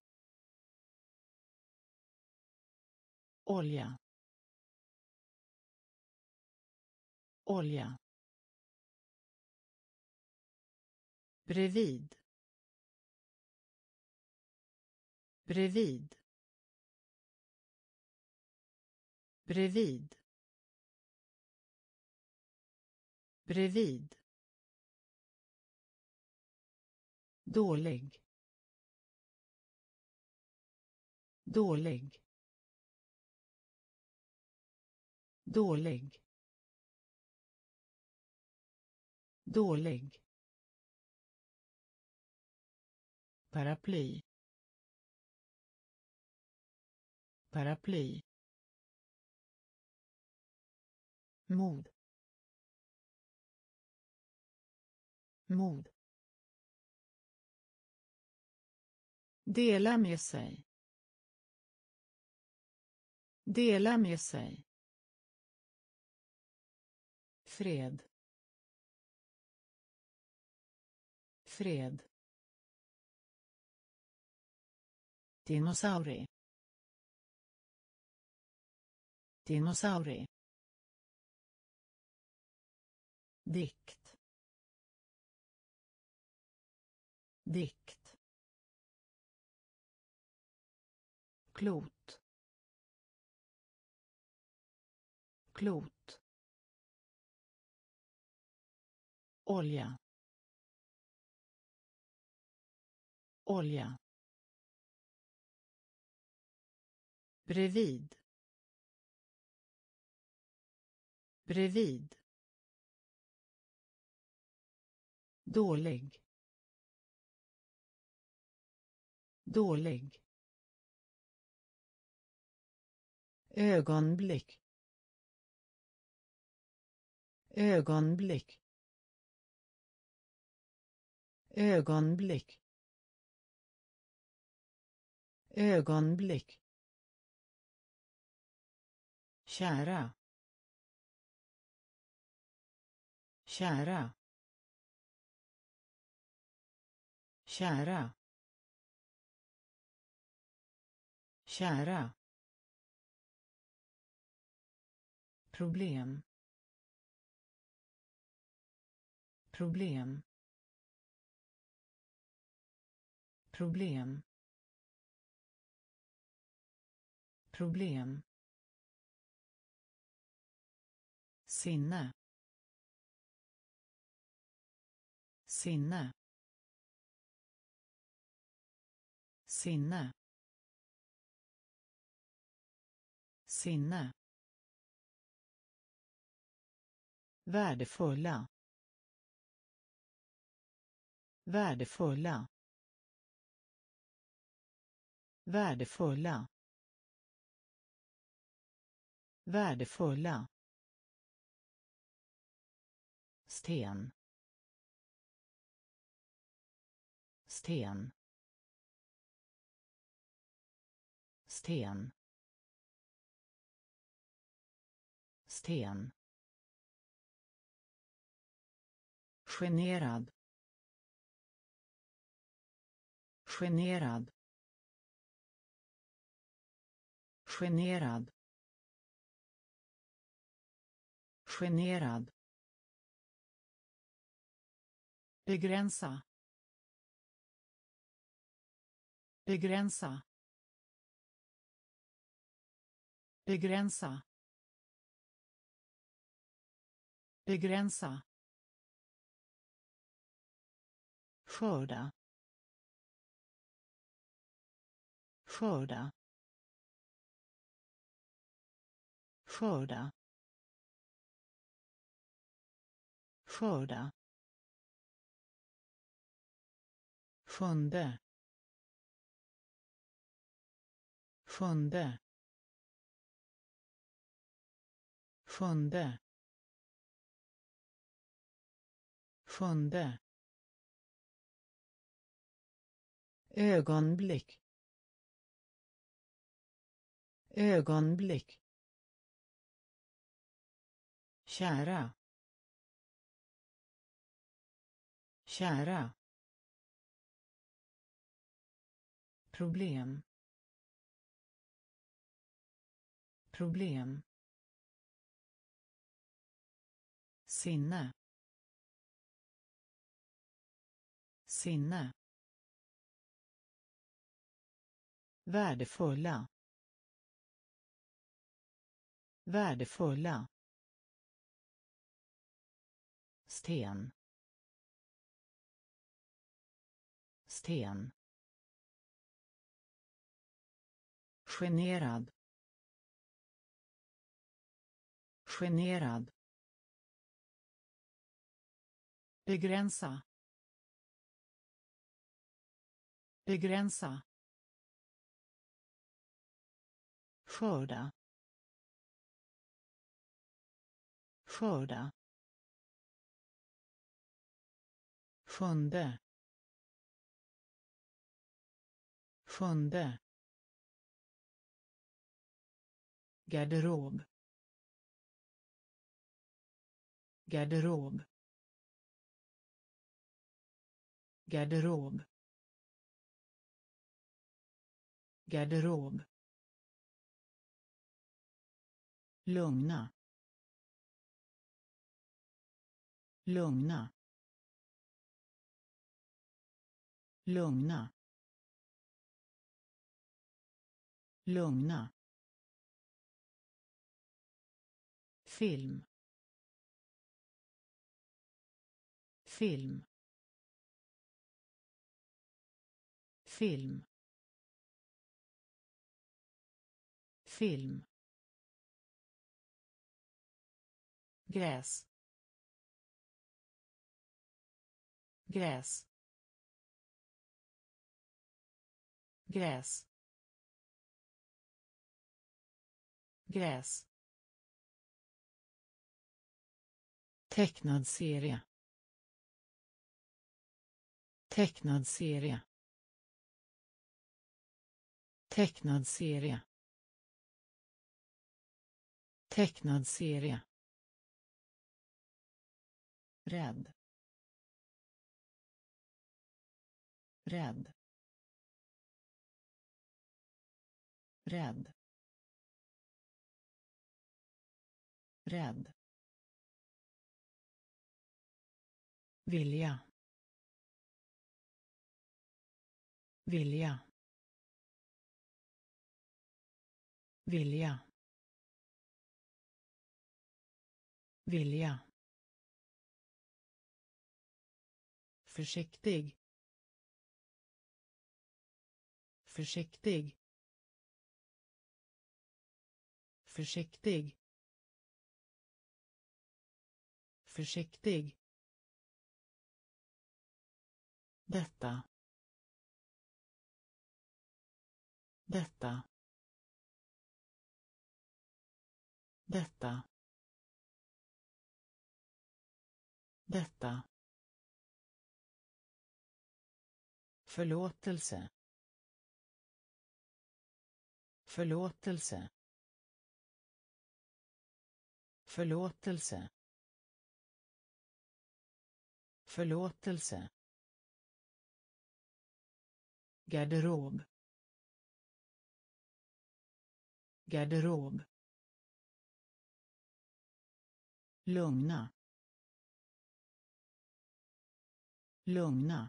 olja, olja, bredvid, bredvid, bredvid, bredvid, dålig, dålig, dålig, dålig, paraply, paraply, mod, mod, dela med sig, dela med sig, fred, fred, dinosaurie, dinosaurie, dikt, dikt, klot, klot, olja, olja, bredvid, bredvid, dålig, dålig, ögonblick, ögonblick, ögonblick, ögonblick, kära, kära, kära, kära, problem, problem, problem, problem, sinne, sinne, sinne, sinne, värdefulla, värdefulla, värdefulla, värdefulla, sten, sten, sten, sten, generad, generad, generad, generad, begränsa, begränsa, begränsa, begränsa, skörda, skörda, skörda, skörda, sjunde, sjunde, sjunde, sjunde, ögonblick, ögonblick, kära, kära, problem, problem, sinne, sinne, värdefulla, värdefulla, sten, sten, generad, generad, begränsa, begränsa, skörda, skörda, sjunde, sjunde, garderob, garderob, garderob, garderob, lugna, lugna, lugna, lugna, film, film, film, film, gräs, gräs, gräs, gräs, tecknad serie, tecknad serie, tecknad serie, tecknad serie, rädd, rädd, rädd, rädd, vilja, vilja, vilja, vilja, försiktig, försiktig, försiktig, försiktig, detta, detta, detta, detta, förlåtelse, förlåtelse, förlåtelse, förlåtelse, garderob, garderob, lugna, lugna,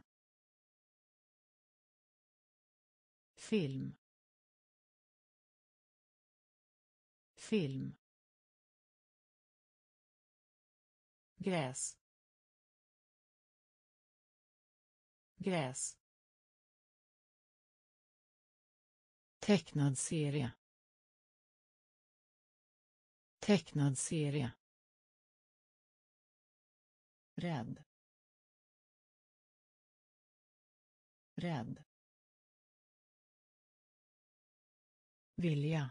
film, film, gräs, gräs, tecknad serie, tecknad serie, rädd, rädd, vilja,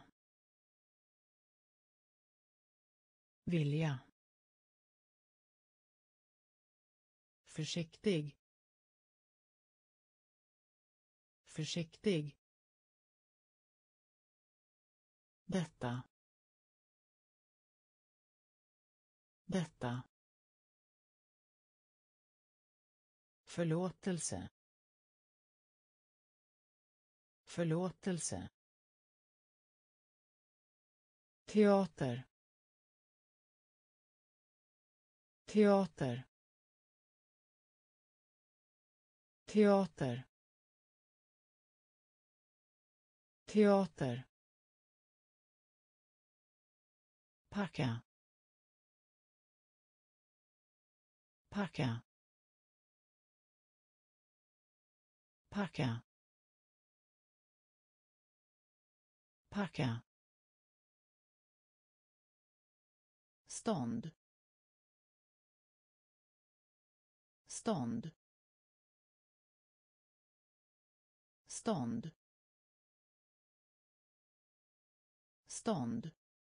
vilja, försiktig, försiktig, detta, detta, förlåtelse, förlåtelse, teater, teater, teater, teater, packa, packa, packa, packa, stånd, stånd, stånd, stånd,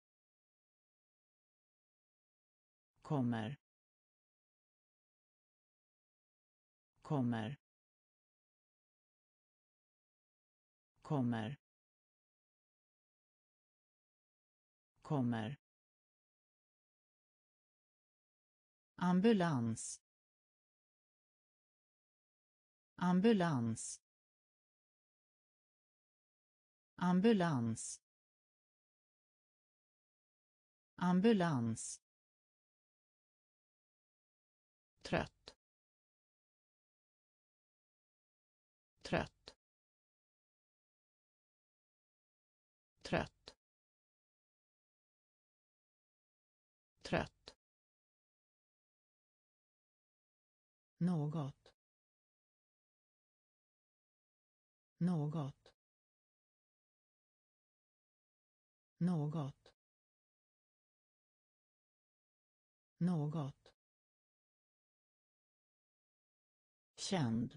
kommer, kommer, kommer, kommer, ambulans, ambulans, ambulans, ambulans, trött, trött, trött, trött, något, något, något, något, känd,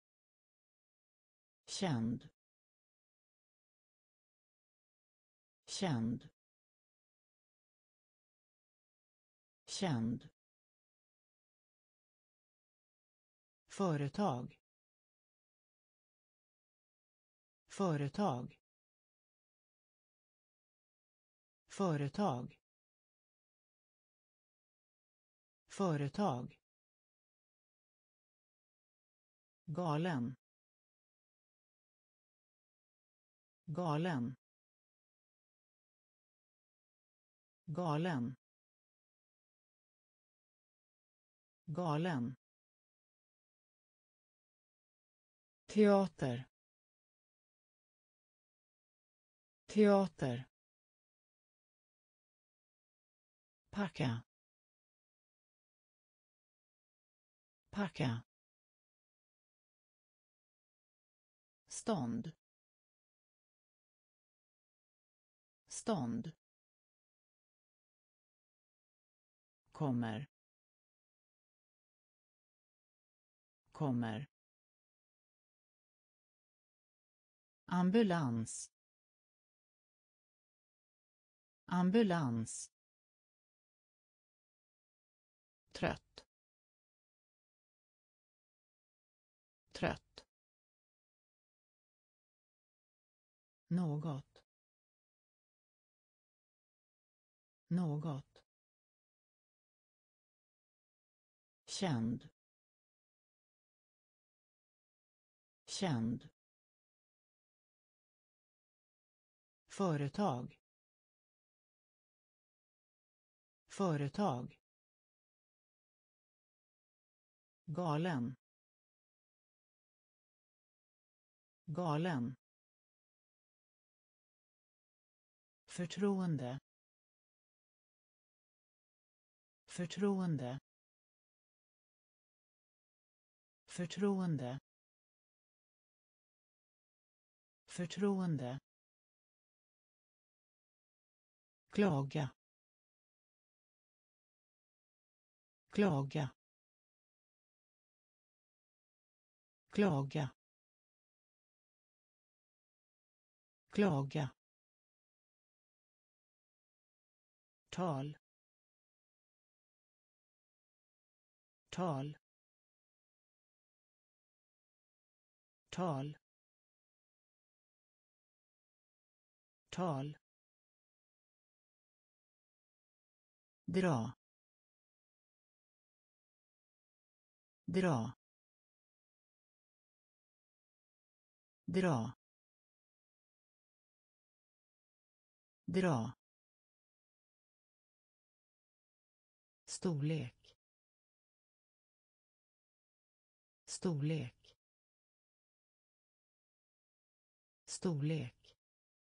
känd, känd, känd, företag, företag, företag, företag, galen, galen, galen, galen, teater, teater, packa, packa, stånd, stånd, kommer, kommer, ambulans, ambulans, trött, trött, något, något, känd, känd, företag, företag, galen, galen, förtroende, förtroende, förtroende, förtroende, klaga, klaga, klaga, klaga, tal, tal, tal, tal, dra, dra, dra, dra, storlek, storlek, storlek,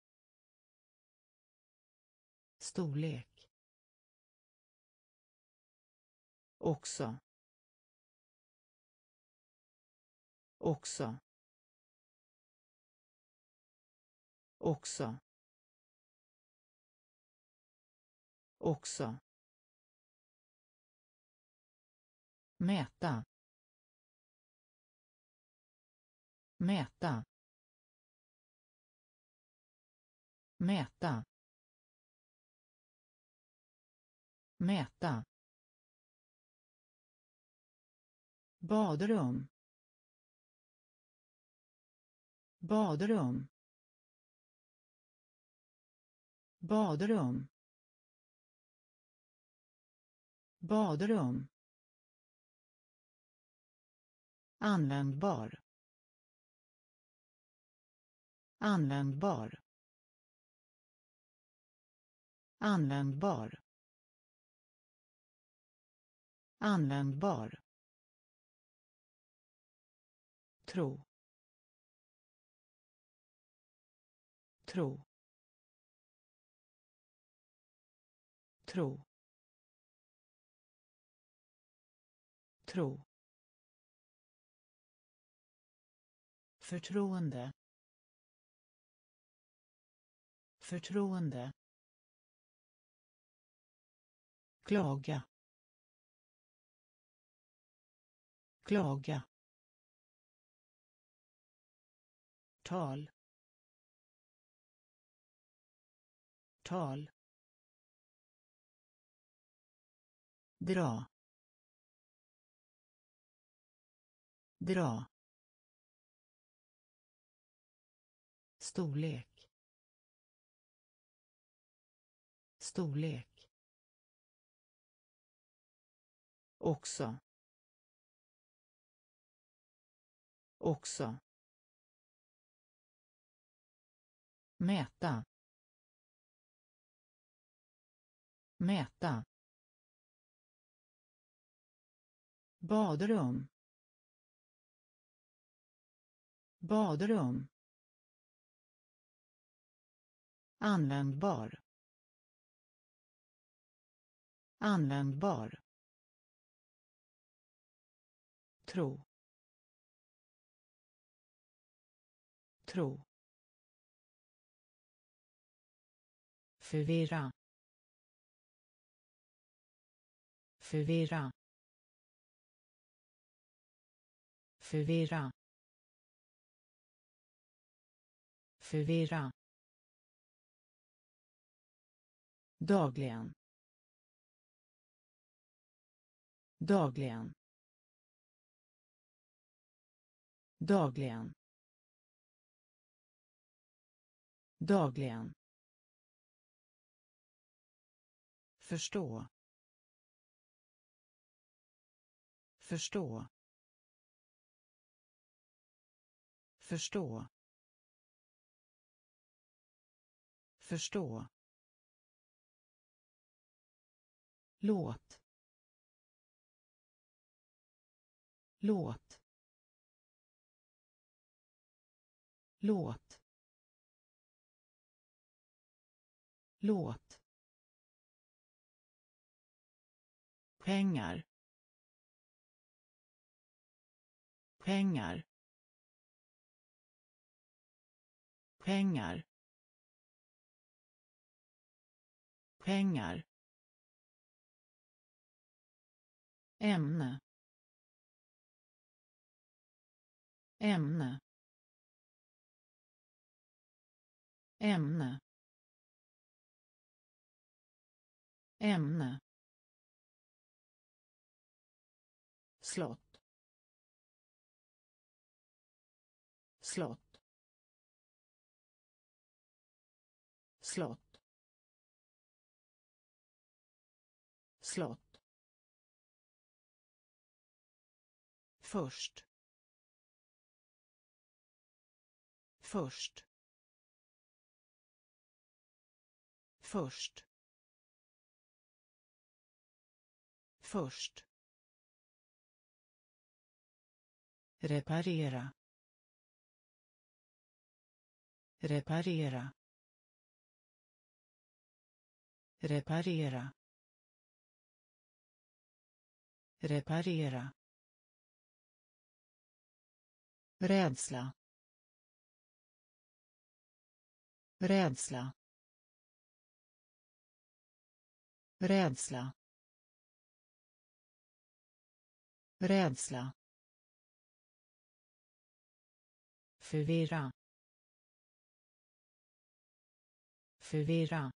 storlek, också, också, också, också, mäta, mäta, mäta, mäta, badrum, badrum, badrum, badrum, användbar, användbar, användbar, användbar, tro, tro, tro, tro, förtroende, förtroende, klaga, klaga, tal, årtal, dra, dra, storlek, storlek, också, också, mäta, mäta, badrum, badrum, användbar, användbar, tro, tro, förvirra, förvirra, förvirra, förvirra, dagligen, dagligen, dagligen, dagligen, förstå, förstå, förstå, förstå, låt, låt, låt, låt, pengar, pengar, pengar, pengar, ämne, ämne, ämne, ämne, slott, slott, slott, slott, först, först, först, först, reparera, reparera, reparera, reparera, rädsla, rädsla, rädsla, rädsla, förvirra, förvirra,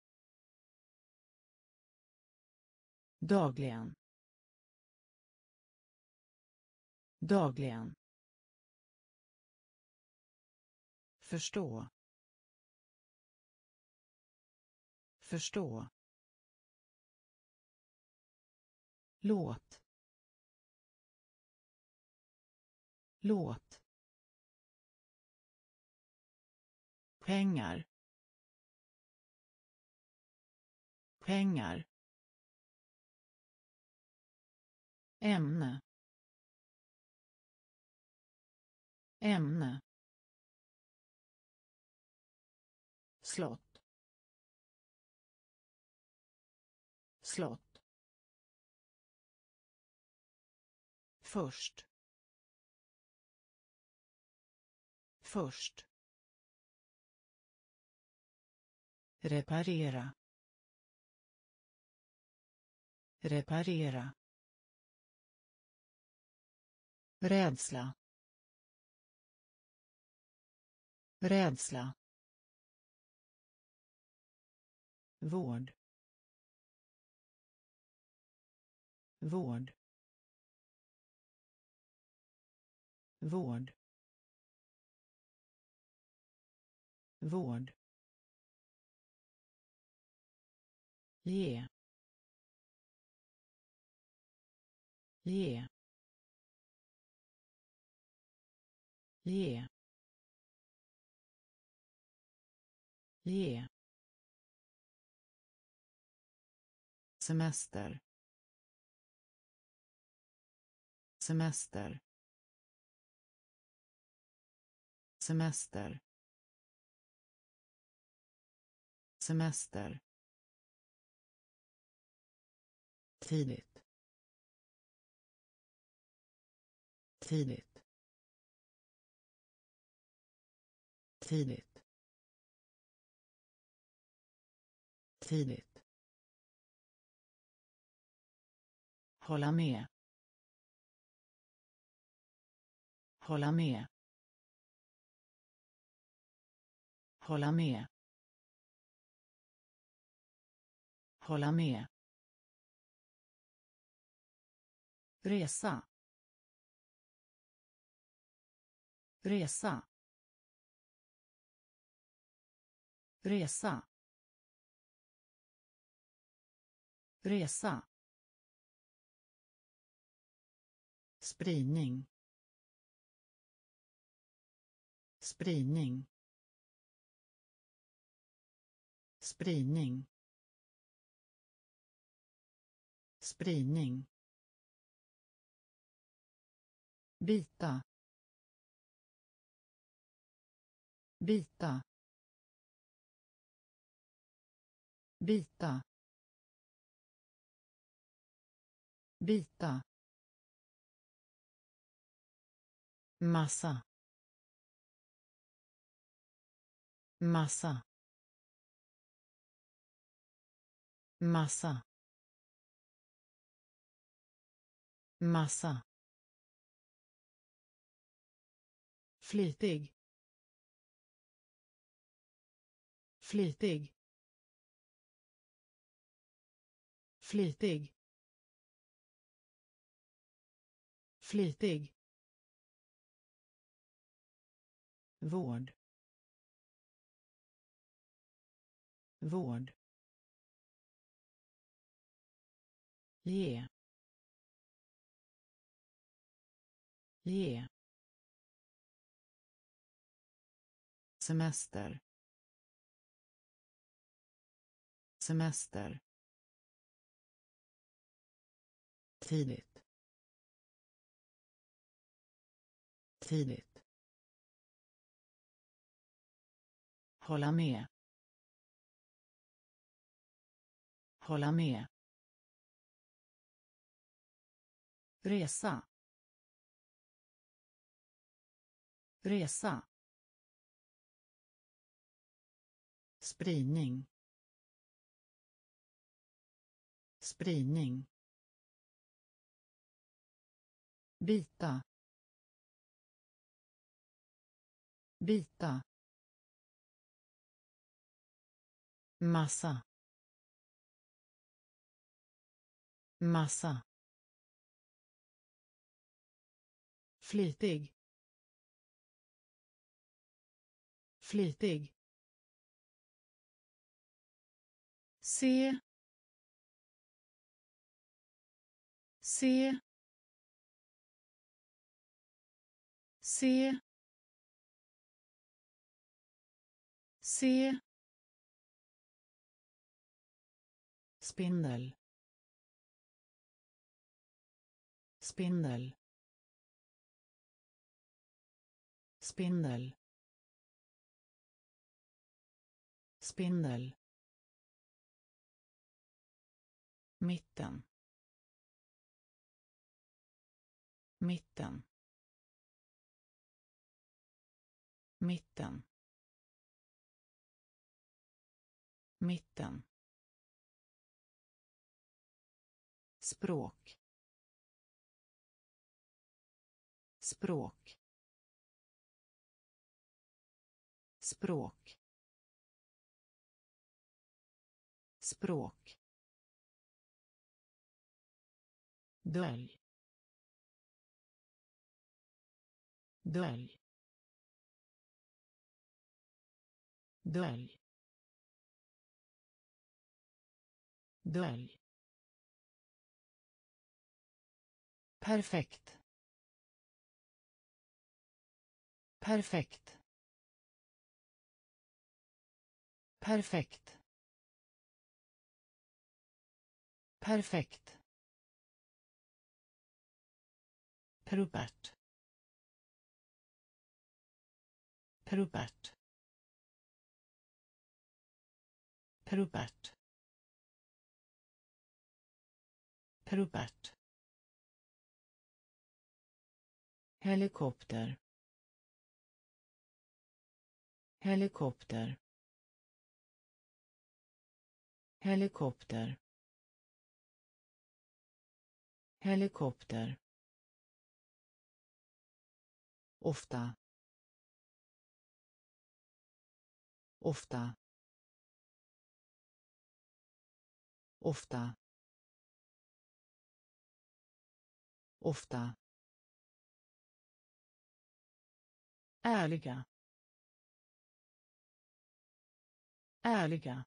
dagligen, dagligen, förstå, förstå, låt, låt, pengar, pengar, ämne, ämne, slott, slott, först, först, reparera, reparera, rädsla, rädsla, vård, vård, vård, vård, ge, ge, ge, ge, semester, semester, semester, semester, tidigt, tidigt, tidigt, tidigt, hålla med, hålla med, hålla med, hålla med, resa, resa, resa, resa, spridning, spridning, spridning, spridning, bita, bita, bita, bita, massa, massa, massa, massa, flitig, flitig, flitig, flitig, vård, vård, ge, ge, semester, semester, tidigt, tidigt, hålla med, hålla med, resa, resa, spridning, spridning, bita, bita, massa, massa, flitig, flitig, se, se, se, se, spindel, spindel, spindel, spindel, mitten, mitten, mitten, mitten, språk, språk, språk, språk, dölj, dölj, dölj, dölj, perfekt, perfekt, perfekt, perfekt, Robert, Robert, Robert, Robert, helikopter, helikopter, helikopter, helikopter, ofta, ofta, ofta, ofta, ärliga, ärliga,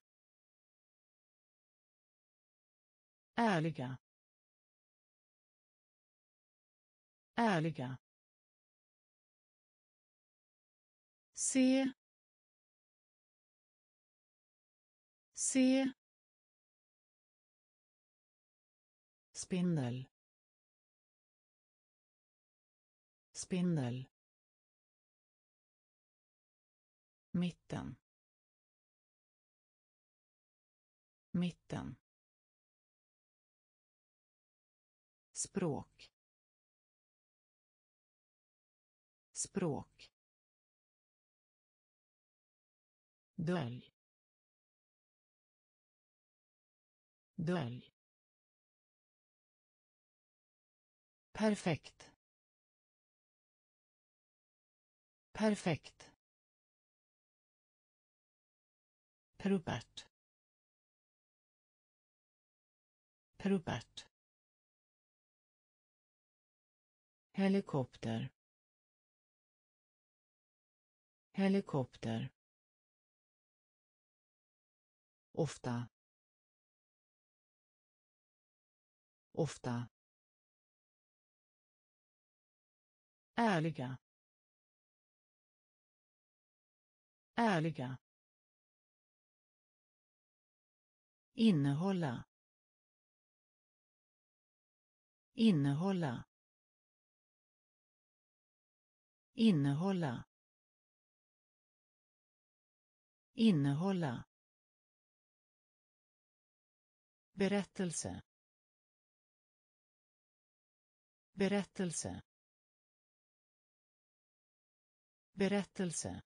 ärliga, ärliga, se, se, spindel, spindel, mitten, mitten, språk, språk, dölj, dölj, perfekt, perfekt, Robert, Robert, helikopter, helikopter, ofta, ofta, ärliga, ärliga, innehålla, innehålla, innehålla, innehålla, berättelse, berättelse, berättelse,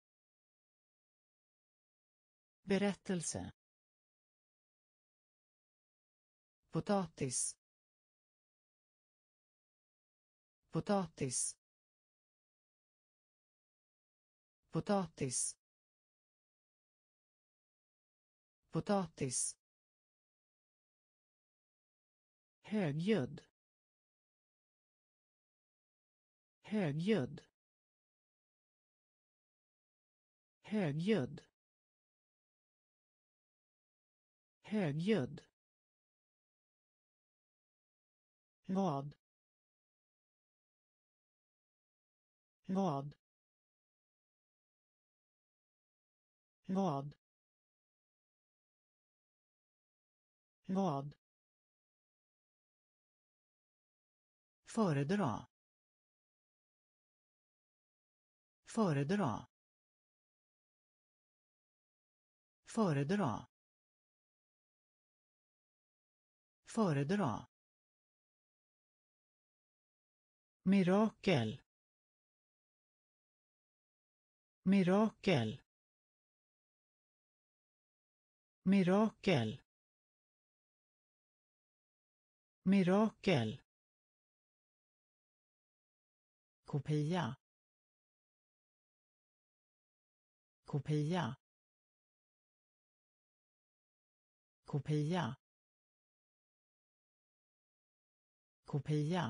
berättelse, potatis, potatis, potatis, potatis, högljudd, högljudd, högljudd, högljudd, vad, vad, vad, vad, föredra, föredra, föredra, föredra, mirakel, mirakel, mirakel, mirakel, kopia, kopia, kopia, kopia,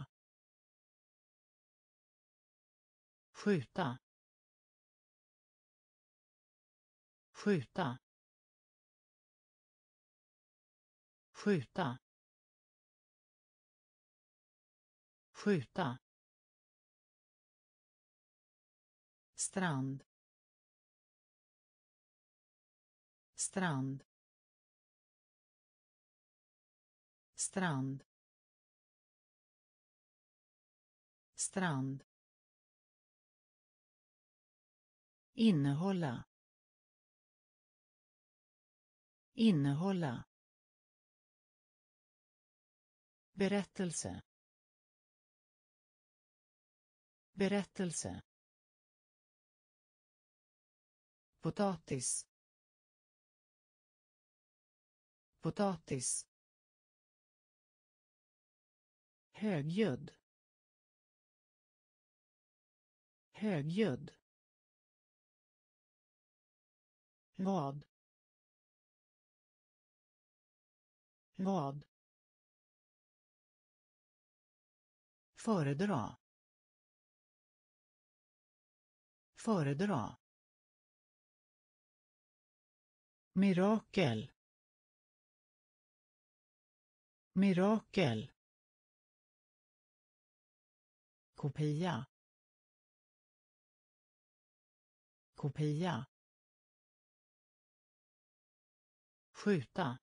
skjuta, skjuta, skjuta, skjuta, strand, strand, strand, strand, innehålla, innehålla, berättelse, berättelse, potatis, potatis, högljudd, högljudd, vad, vad, föredra, föredra, mirakel, mirakel, kopia, kopia, skjuta,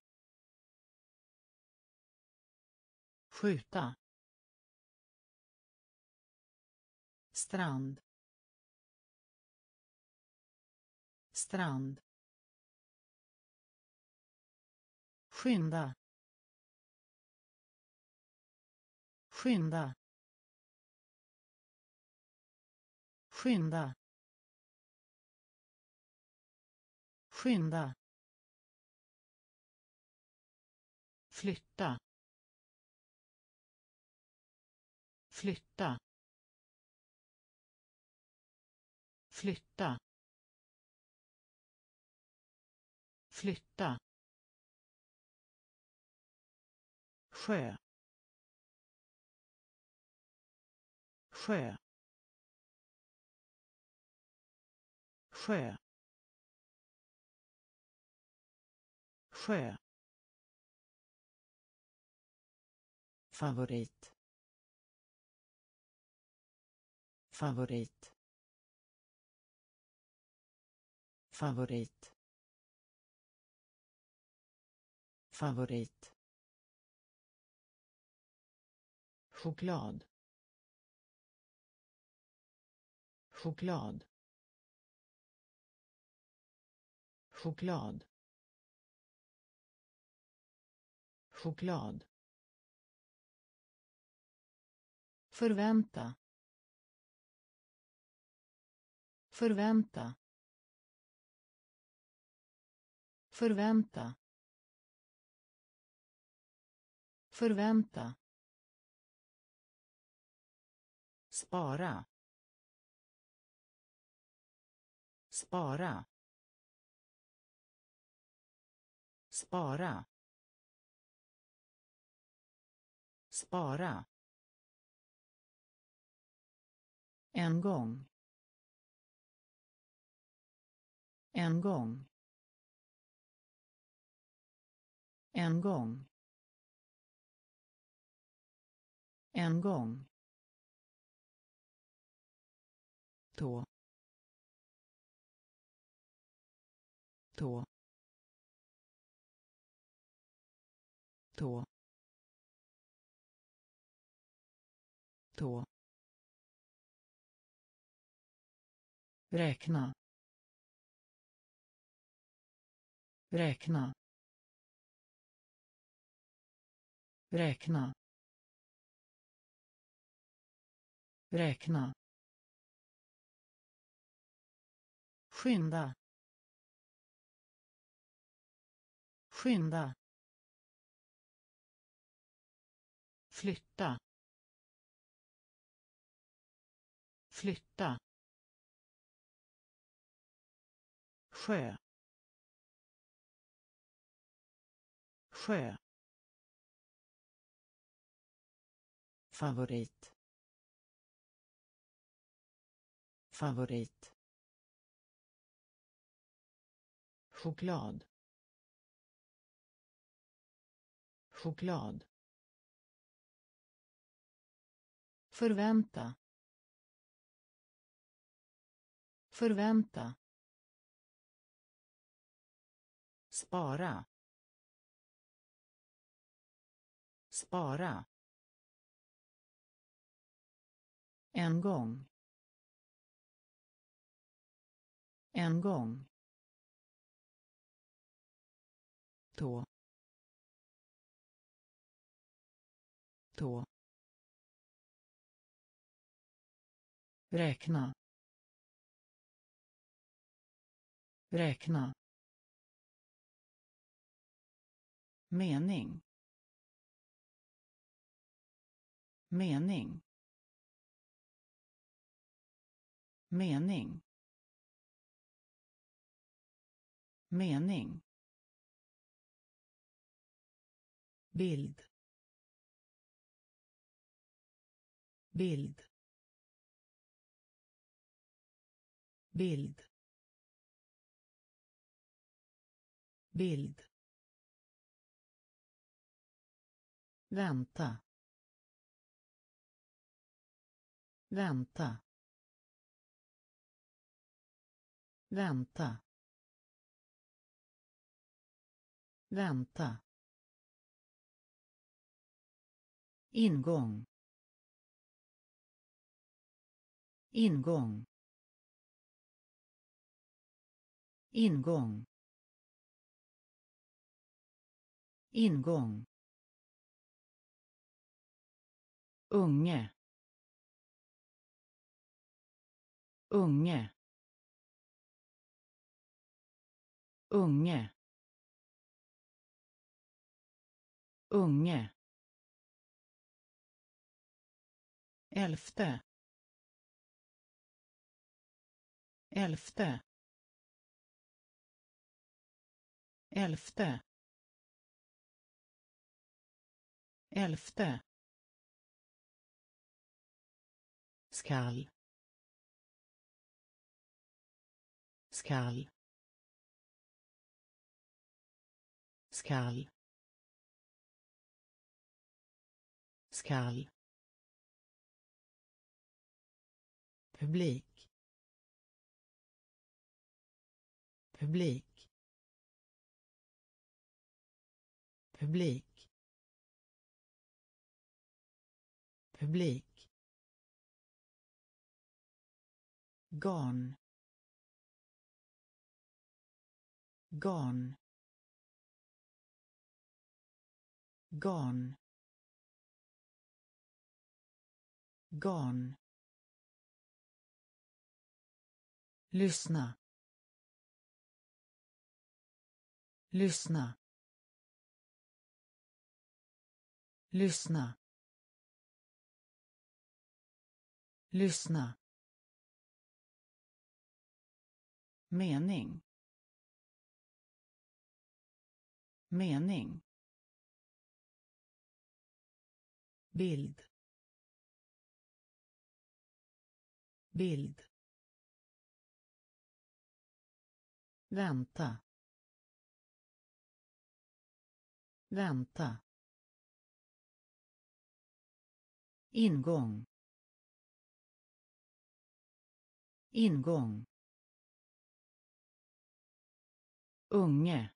skjuta, strand, strand, skynda, skynda, skynda, skynda, flytta, flytta, flytta, flytta, sjö, sjö, sjö, sjö, favorit, favorit, favorit, favorit, choklad, choklad, choklad, choklad, förvänta, förvänta, förvänta, förvänta, spara, spara, spara, spara, en gång, en gång, en gång, en gång, tå, tå, tå, tå, räkna, räkna, räkna, räkna, skynda, skynda, flytta, flytta, sjö, sjö, favorit, favorit, choklad, choklad, förvänta, förvänta, spara, spara, en gång, en gång, tå, tå, räkna, räkna, mening, mening, mening, mening, bild, bild, bild, bild, vänta, vänta, vänta, vänta, ingång, ingång, ingång, ingång, unge, unge, unge, unge, elfte, elfte, elfte, elfte, skall, skall, skall, skall, publik, publik, publik, publik, garn, garn, garn, garn, lyssna, lyssna, lyssna, lyssna, mening, mening, bild, bild, vänta, vänta, ingång, ingång, unge,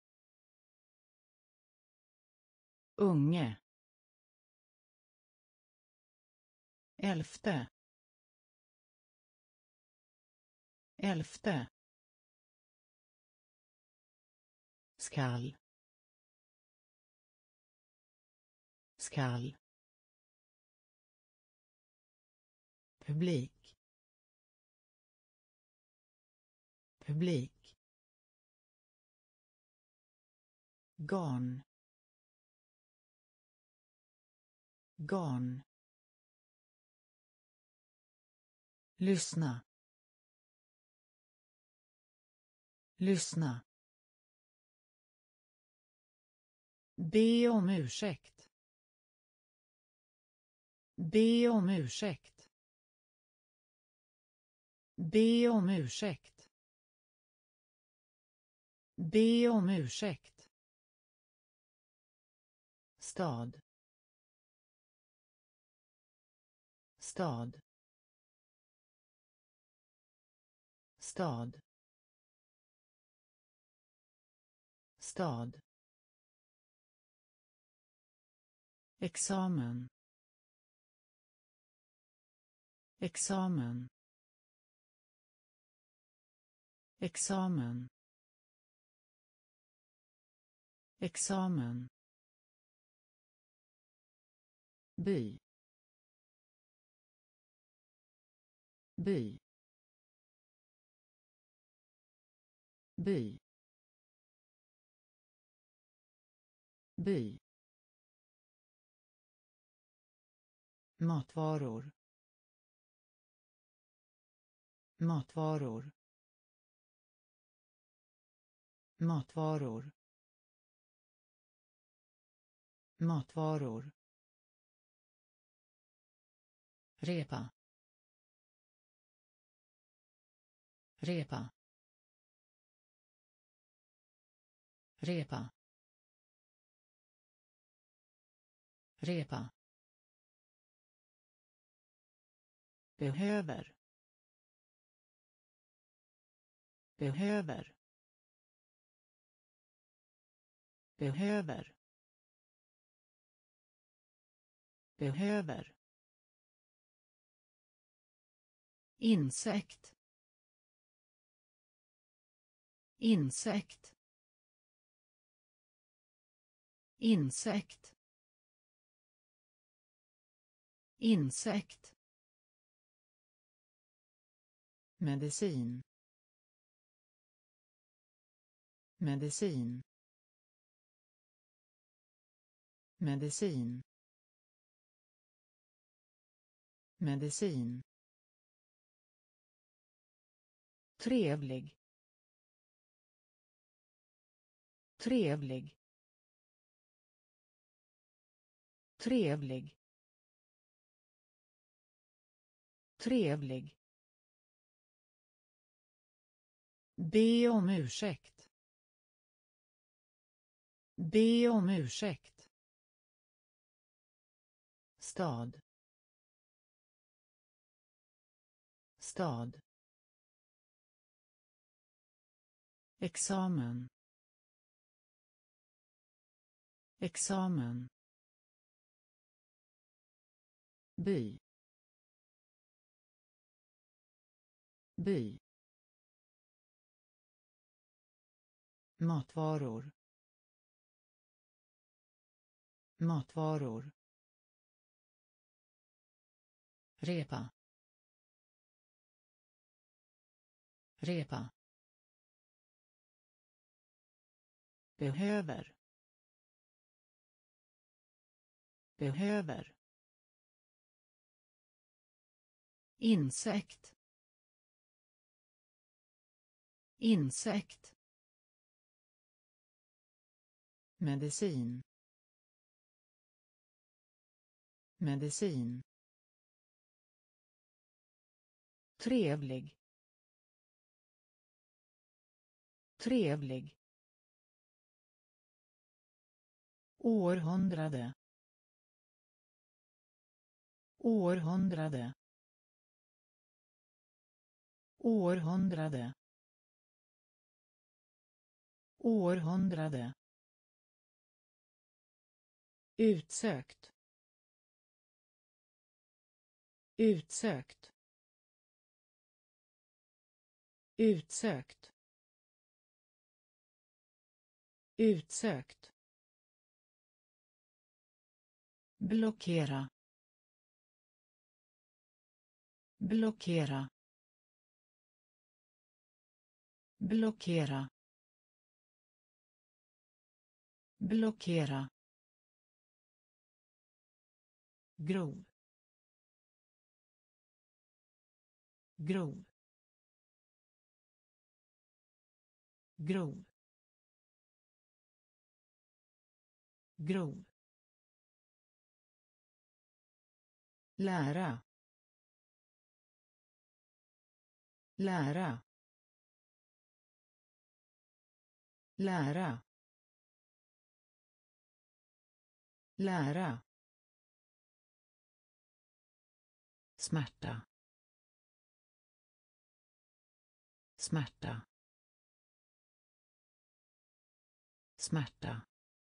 unge, elfte, elfte, skall, skall, publik, publik, garn, garn, lyssna, lyssna, Be om ursäkt. Be om ursäkt. Be om ursäkt. Be om ursäkt. Stad. Stad. Stad. Stad. Examen. Examen. Examen. Examen. By. By. By. By. Matvaror. Matvaror. Matvaror. Matvaror. Repa. Repa. Repa. Repa. Behöver. Behöver. Behöver. Behöver. Insekt. Insekt. Insekt. Insekt. Medicin. Medicin. Medicin. Medicin. Trevlig. Trevlig. Trevlig. Trevlig. Be om ursäkt. Be om ursäkt. Stad. Stad. Examen. Examen. By. By. Matvaror. Matvaror. Repa. Repa. Behöver. Behöver. Insekt. Insekt. Medicin. Medicin. Trevlig. Trevlig. Århundrade. Århundrade. Århundrade. Århundrade. Utsökt. Utsökt. Utsökt. Utsökt. Blockera. Blockera. Blockera. Blockera. Grov. Grov. Grov. grov, lära, lära, lära, lära, smärta, smärta, smärta,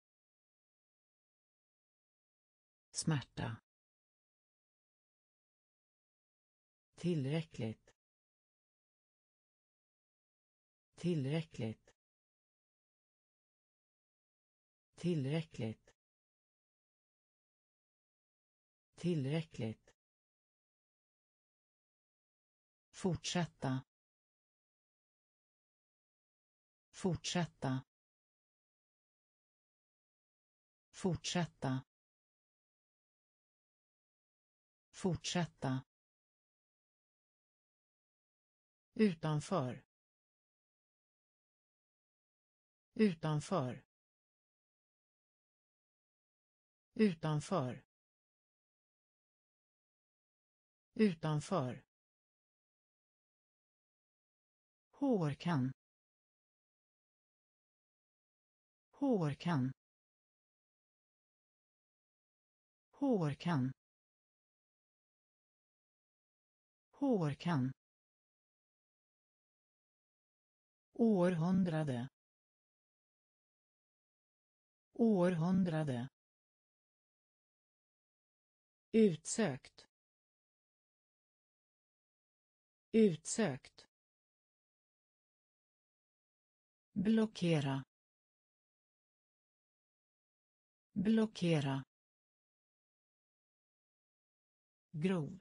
smärta, tillräckligt, tillräckligt, tillräckligt, tillräckligt, fortsätta, fortsätta, fortsätta, fortsätta, utanför, utanför, utanför, utanför, hårkam, hårkam, hårkam, hårkam, århundrade, århundrade, utsökt, utsökt, blockera, blockera, grov,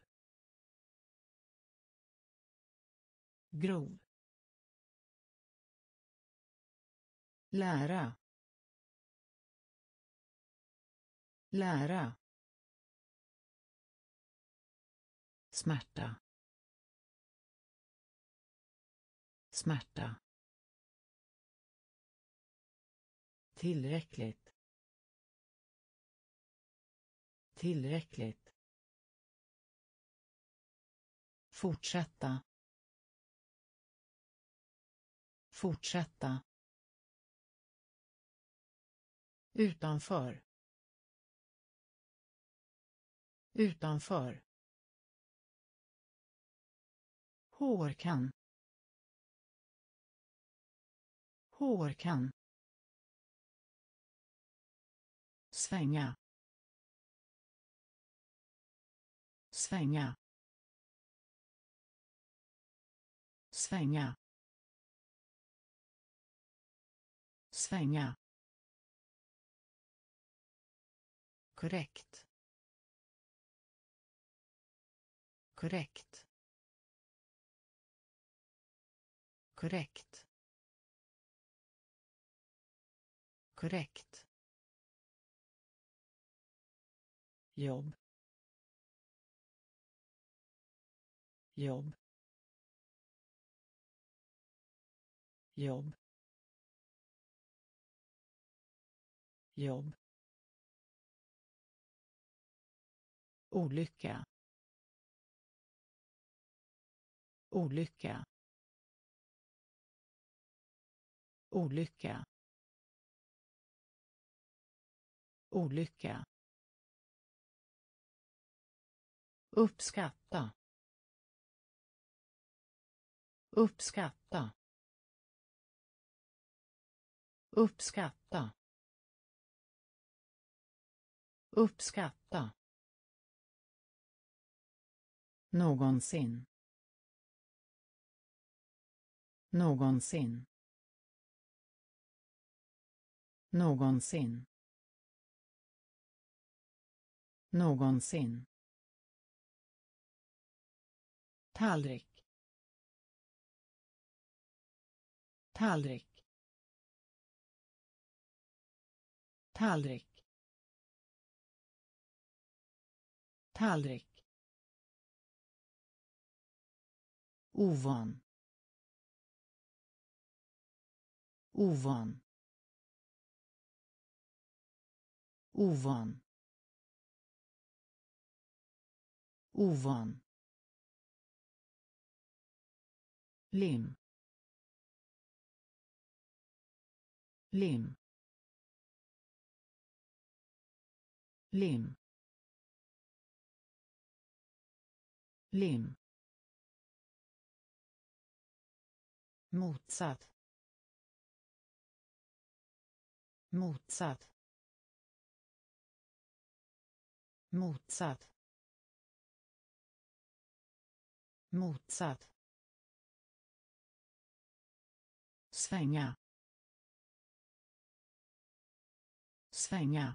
grov, lära, lära, smärta, smärta, tillräckligt, tillräckligt, fortsätta, fortsätta, utanför, utanför, hårkam, hårkam, svänga, svänga, svänga, svänga, korrekt, korrekt, korrekt, korrekt, jobb, jobb, jobb, jobb, olycka, olycka, olycka, olycka, uppskatta, uppskatta, uppskatta, uppskatta, någonsin, någonsin, någonsin, någonsin, tallrik, tallrik, tallrik, tallrik, ovan, ovan, ovan, ovan, lim, lim, lim, lim, motsatt, motsatt, motsatt, motsatt, svänga, svänga,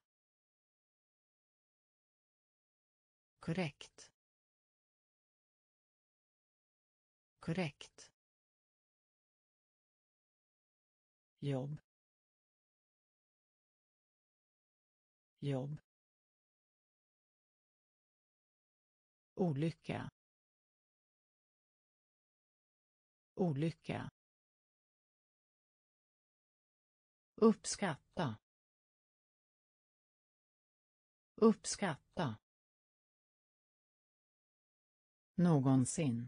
korrekt, korrekt, jobb, jobb, olycka, olycka, uppskatta, uppskatta, någonsin,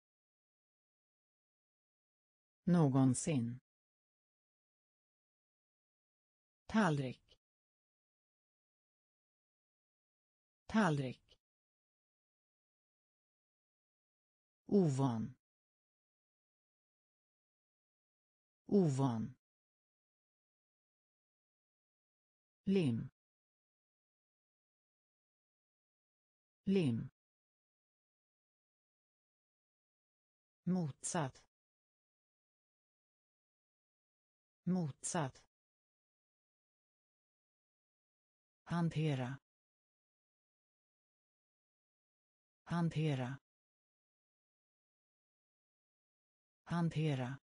någonsin, tallrik, tallrik, ovan, ovan, lim, lim, motsatt, motsatt, hantera, hantera, hantera,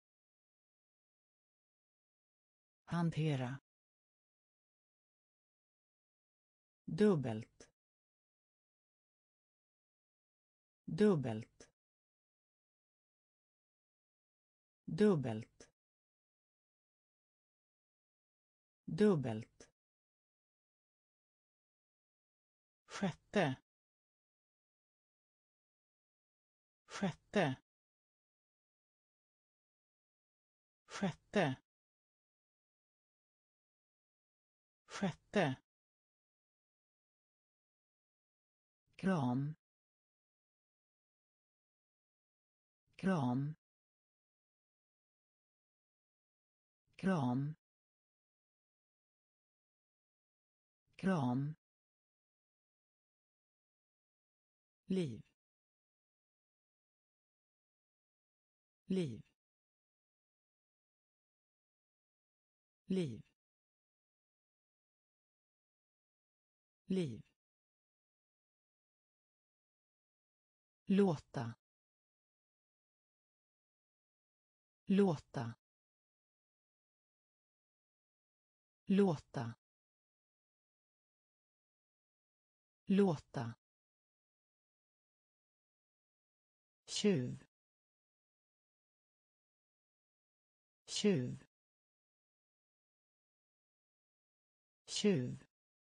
hantera, dubbelt, dubbelt, dubbelt, dubbelt, sjätte, sjätte, sjätte, sjätte, kram, kram, kram, kram, liv, liv, liv, liv, låta, låta, låta, låta, tjuv, tjuv, tjuv,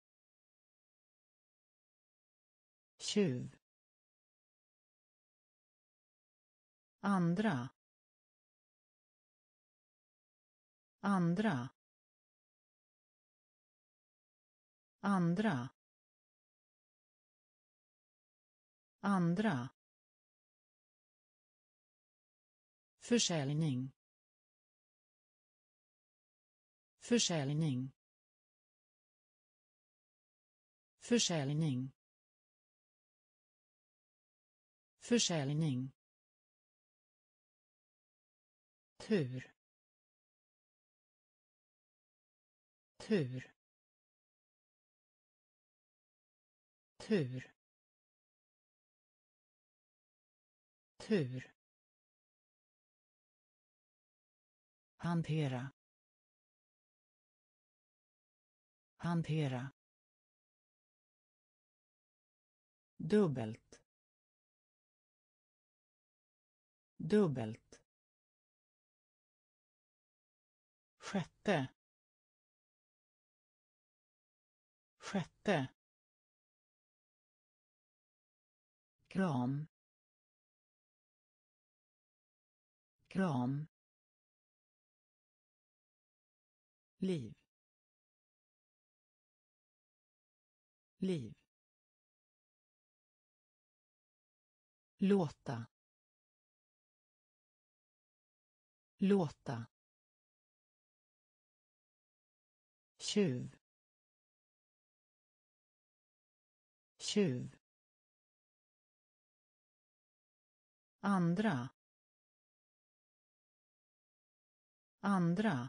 tjuv, andra, andra, andra, andra, försäljning, försäljning, försäljning, försäljning, tur, tur, tur, tur, hantera, hantera, dubbelt, dubbelt, sjätte, sjätte, kram, kram, liv, liv, låta, låta, tjuv, tjuv, andra, andra,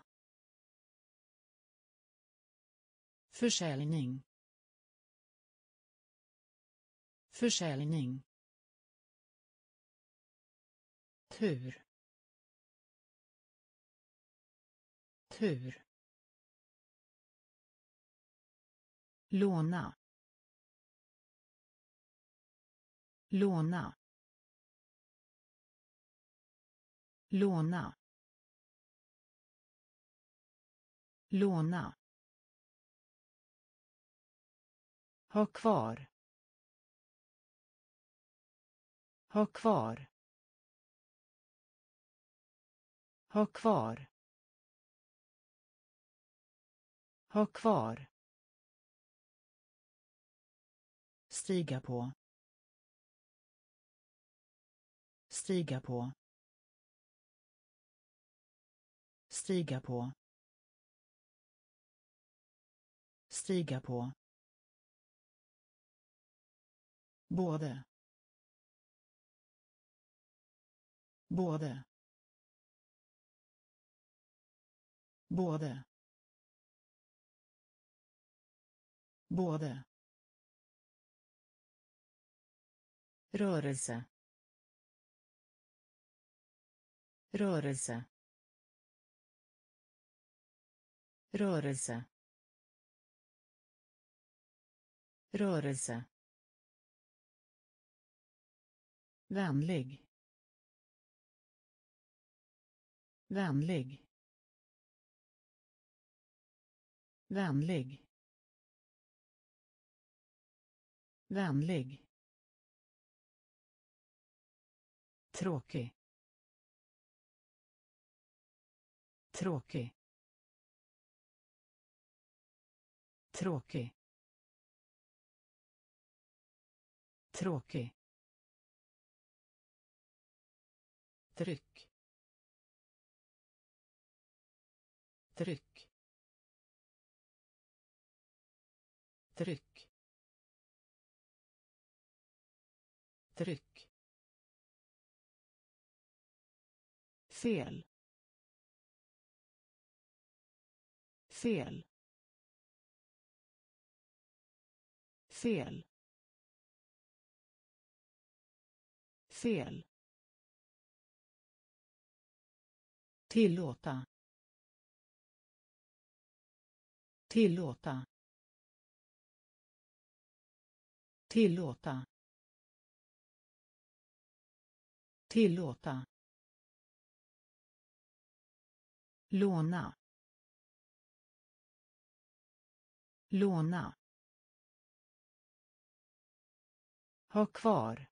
försäljning, försäljning, tur, tur, låna, låna, låna, låna, ha kvar, ha kvar, ha kvar, ha kvar, stiga på, stiga på, stiga på, stiga på, både, både, både, både, rörelse, rörelse, rörelse, rörelse, vänlig, vänlig, vänlig, vänlig, tråkig, tråkig, tråkig, tråkig, tryck, tryck, tryck, tryck, fel, fel, fel, fel, tillåta, tillåta, tillåta, tillåta, låna, låna, ha kvar,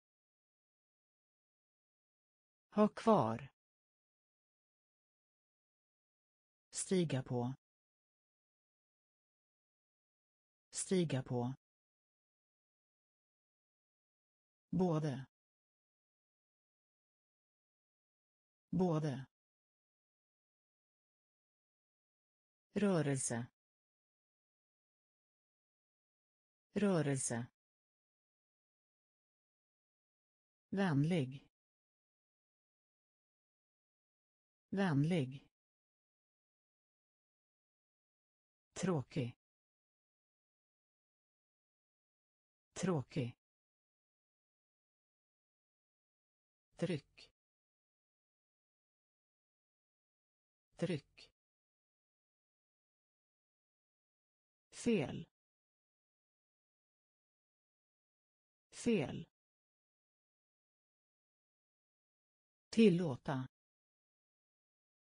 ha kvar, stiga på, stiga på, både, både, rörelse, rörelse, vänlig, vänlig, tråkig, tråkig, tryck, tryck, fel, fel, tillåta,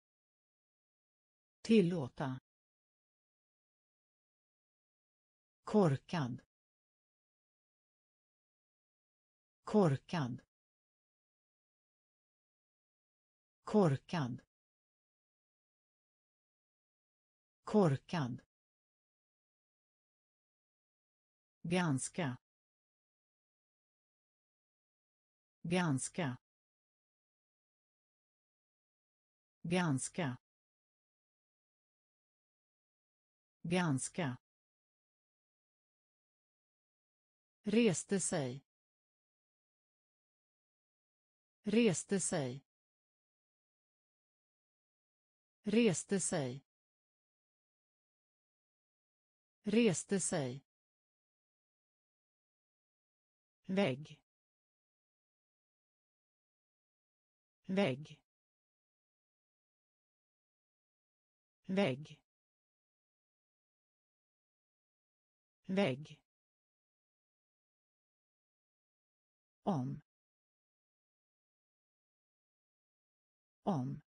tillåta, korkad, korkad, korkad, korkad, ganska, ganska, ganska, ganska, reste sig, reste sig, reste sig, reste sig, vägg, vägg, vägg, vägg, om, om,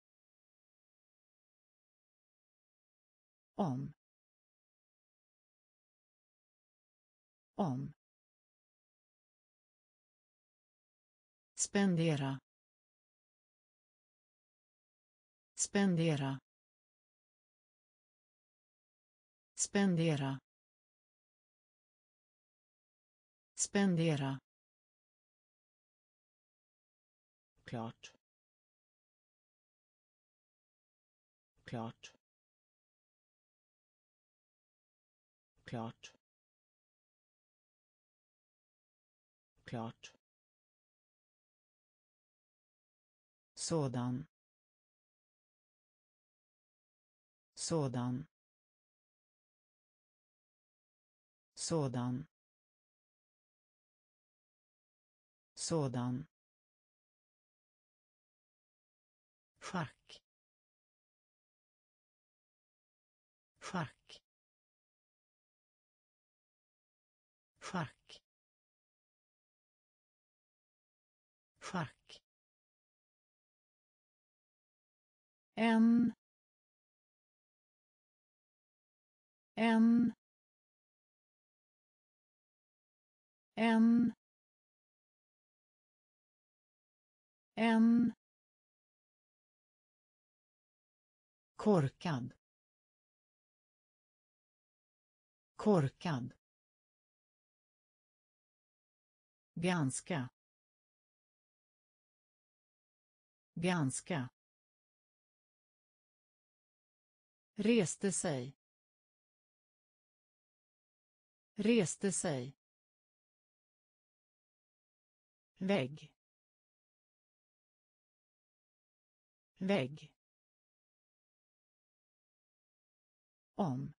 om, om, spendera, spendera, spendera, spendera, klart, klart, klart, klart, sådan, sådan, sådan, sådan, schack, schack, schack, schack, en, en, en, en, korkad, korkad, ganska, ganska, reste sig, reste sig, vägg, vägg, om,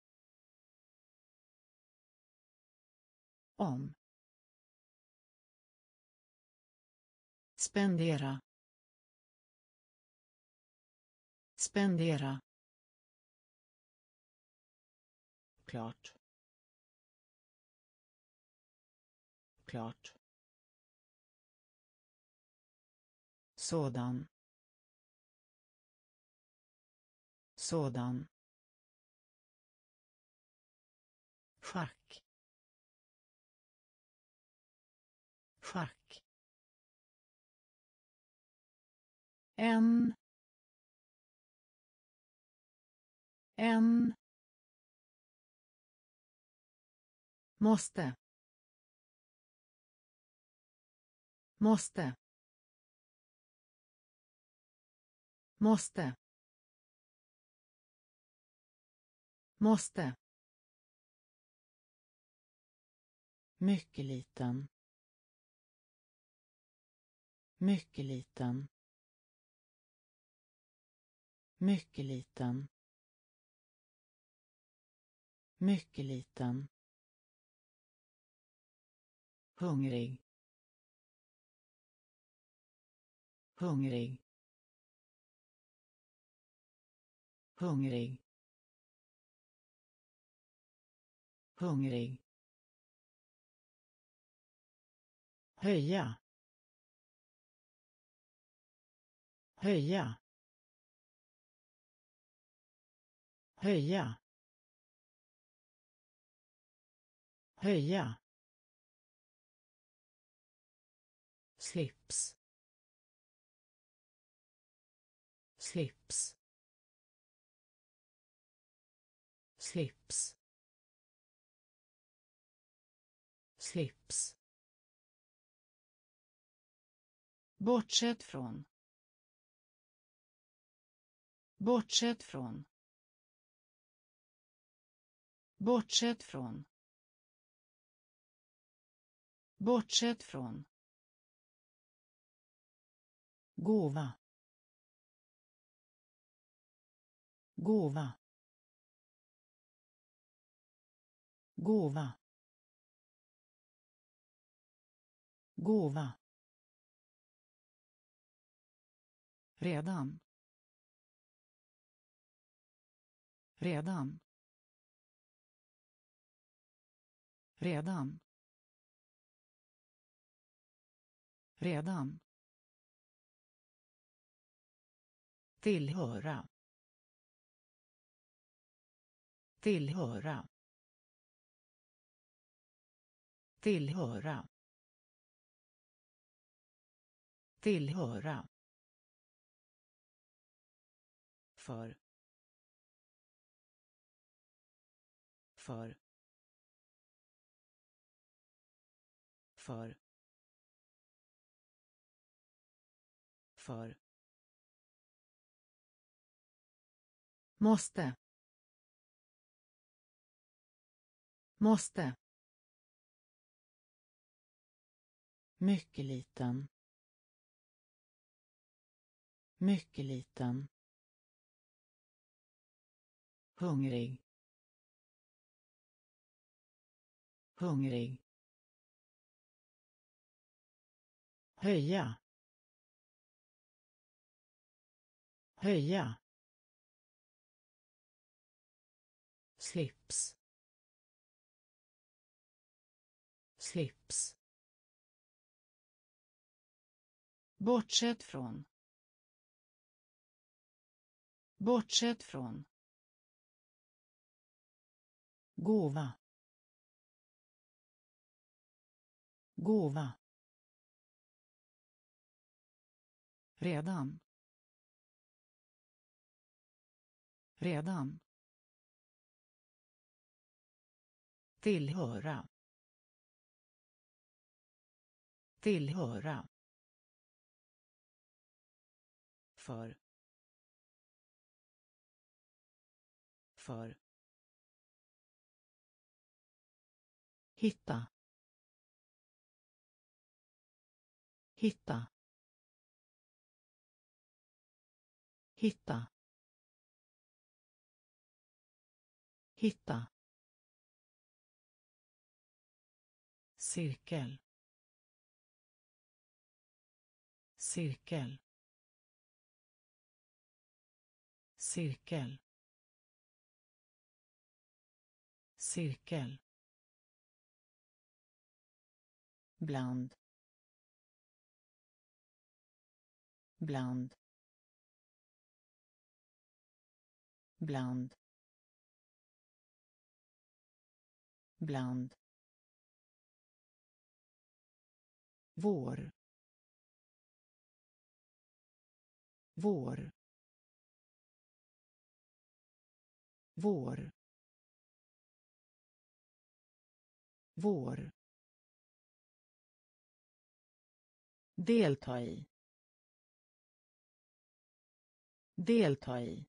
om, spendera, spendera, klart, klart, sådan, sådan, schack, schack, en, måste, måste, måste, måste, mycket liten, mycket liten, mycket liten, mycket liten, hungrig, hungrig, hungrig, hungrig, höja, höja, höja, höja, slips, slips, slips, slips. Bortsett från. Bortsett från. Bortsett från. Bortsett från. Gåva. Gåva. Gåva. Gåva. Redan. Redan. Redan. Redan. Tillhöra. Tillhöra. Tillhöra. Tillhöra. För. För. För. För. Måste. Måste. Mycket liten. Mycket liten. Hungrig. Hungrig. Höja. Höja. Slips. Slips. Bortsett från. Bortsett från. Gåva. Gåva. Redan. Redan. Tillhöra. Tillhöra. För. För. Hitta. Hitta. Hitta. Hitta. Cirkel. Cirkel. Cirkel. Cirkel. Bland. Bland. Bland. Bland. Vår. Vår. Vår. Vår. Delta i. Delta i.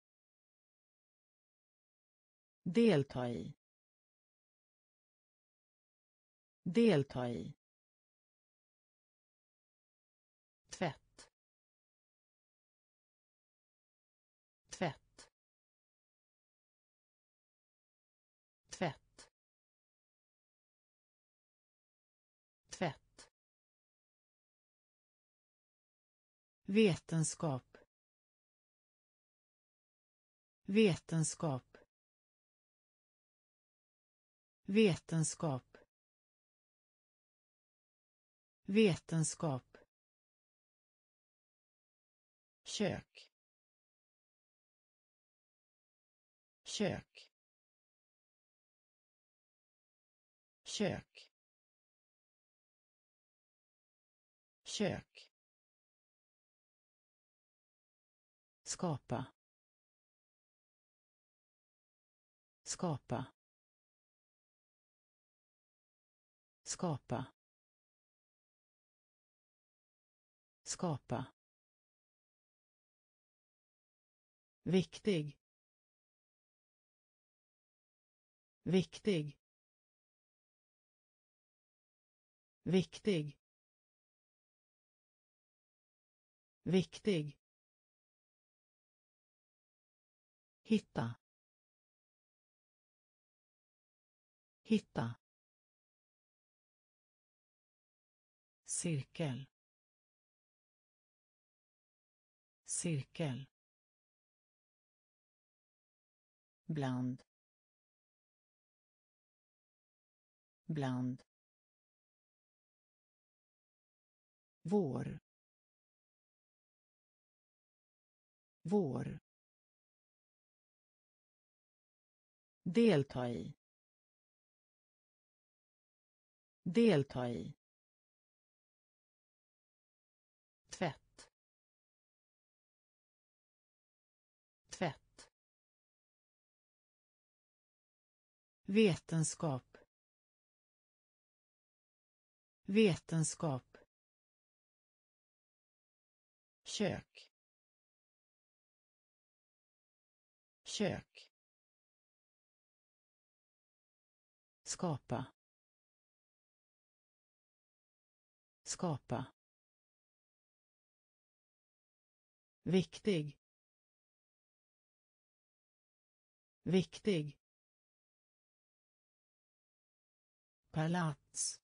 Delta i. Delta i. Tvätt. Tvätt. Tvätt. Tvätt. Vetenskap. Vetenskap. Vetenskap. Vetenskap. Kök. Kök. kök, kök, skapa, skapa, skapa, skapa, viktig, viktig, viktig, viktig, hitta, hitta, cirkel, cirkel, bland, bland, vår, vår, delta i, delta i, tvätt, tvätt, vetenskap, vetenskap, kök, kök, skapa, skapa, viktig, viktig, palats,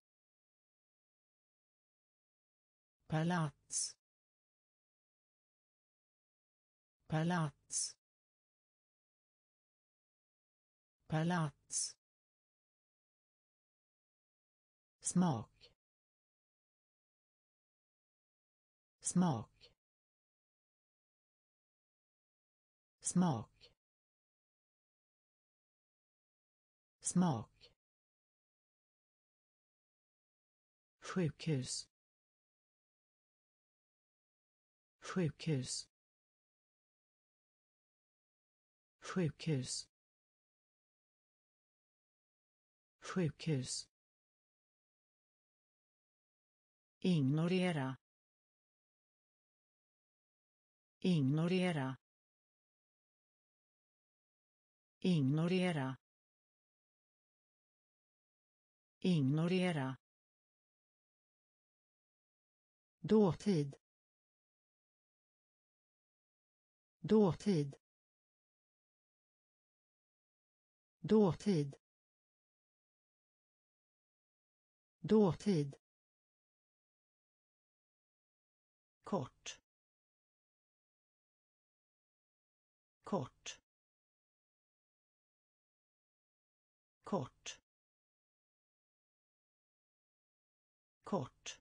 palats, palats, palats, smak, smak, smak, smak, sjukhus, sjukhus, sjukhus, sjukhus, ignorera, ignorera, ignorera, ignorera, dåtid, dåtid, dåtid, dåtid, kort, kort, kort, kort,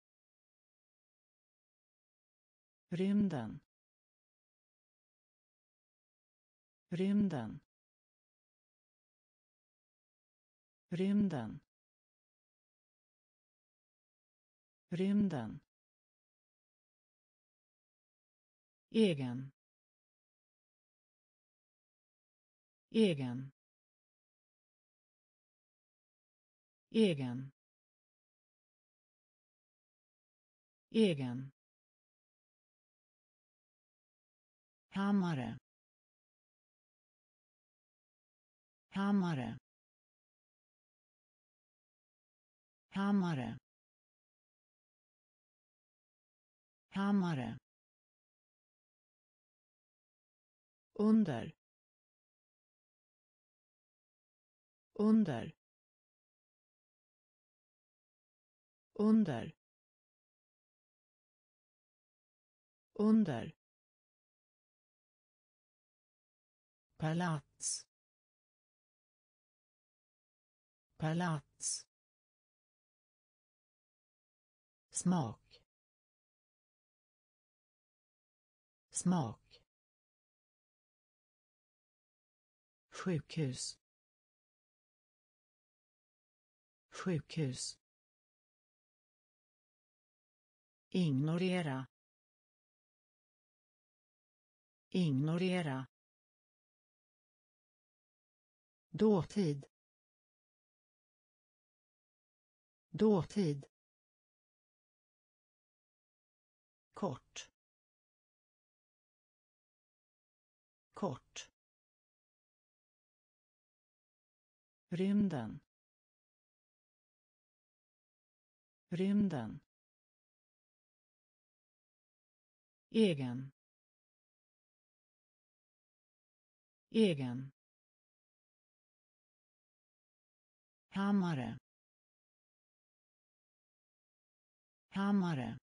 rymden, rymden, rymden, rymden, egen, egen, egen, egen, hammare, hammare, hammare, hammare, under, under, under, under, palats, palats, smak, smak, sjukhus, sjukhus, ignorera, ignorera, dåtid, dåtid, kort, kort, rymden, rymden, egen, egen, hammare, hammare,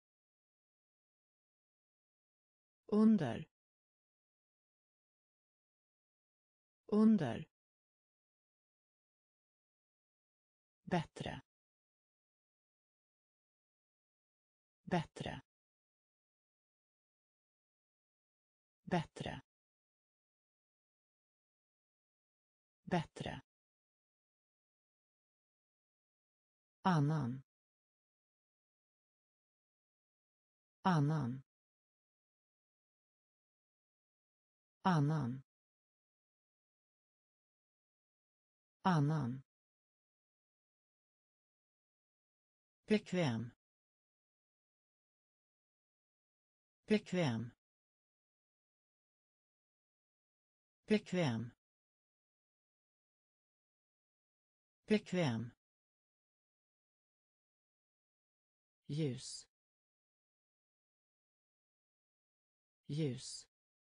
under, under, bättre, bättre, bättre, bättre, annan, annan, annan, annan, bekväm, bekväm, bekväm, bekväm, ljus, ljus,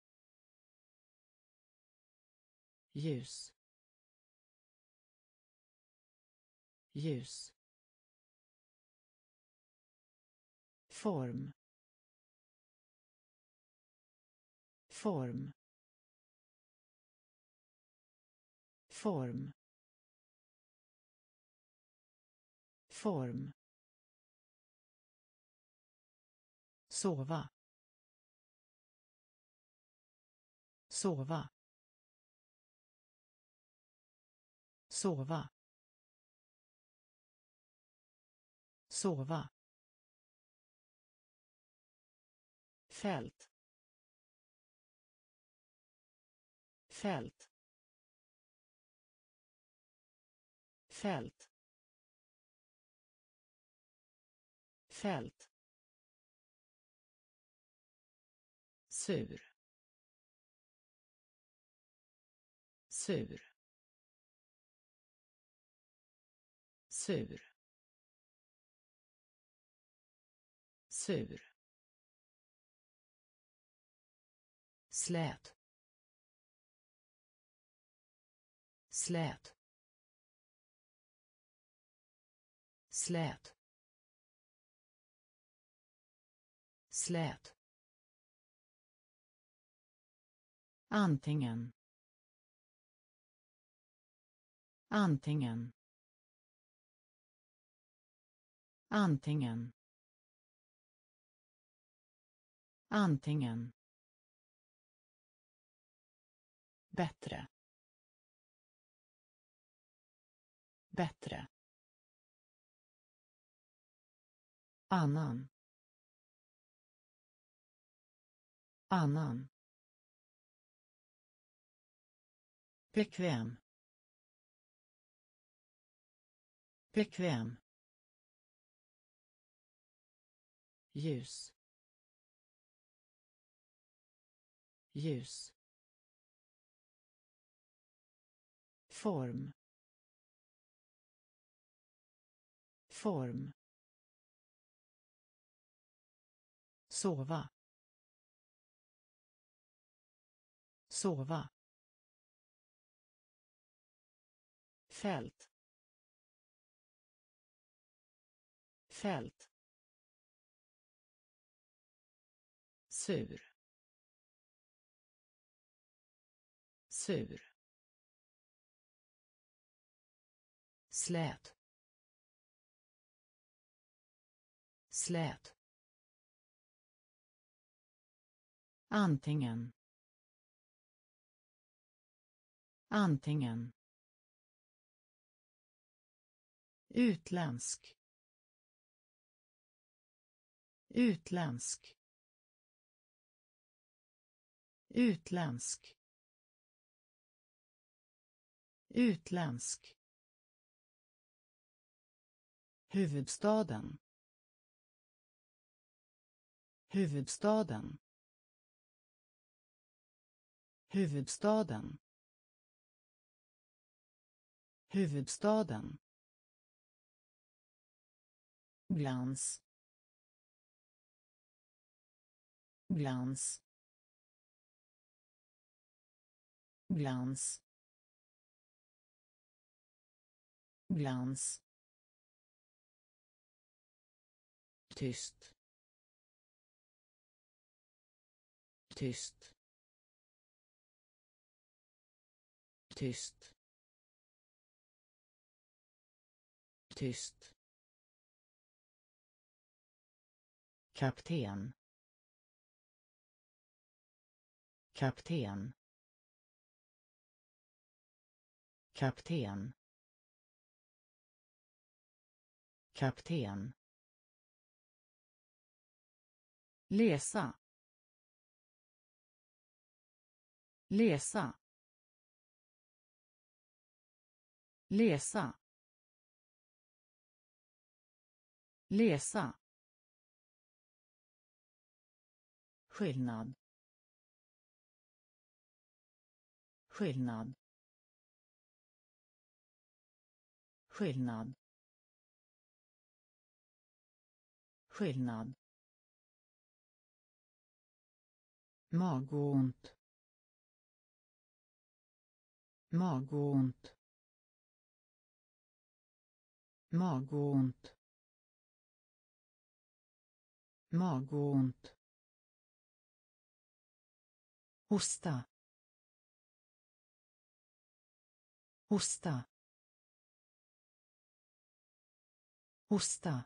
ljus, ljus, form, form, form, form, sova, sova, sova, sova, fält, fält, fält, fält, sur, sur, sur, sur, slät, slät, slät, slät, antingen, antingen, antingen, antingen, bättre, bättre, annan, annan, bekväm, bekväm, ljus, ljus, form, form, sova, sova, fält, fält, sur, sur, slät, slät, antingen, antingen, utländsk utländsk utländsk utländsk huvudstaden huvudstaden huvudstaden huvudstaden glans glans glans glans tyst tyst tyst tyst kapten kapten kapten kapten läsa läsa läsa läsa skillnad skillnad skillnad skillnad magont magont magont magont hosta hosta hosta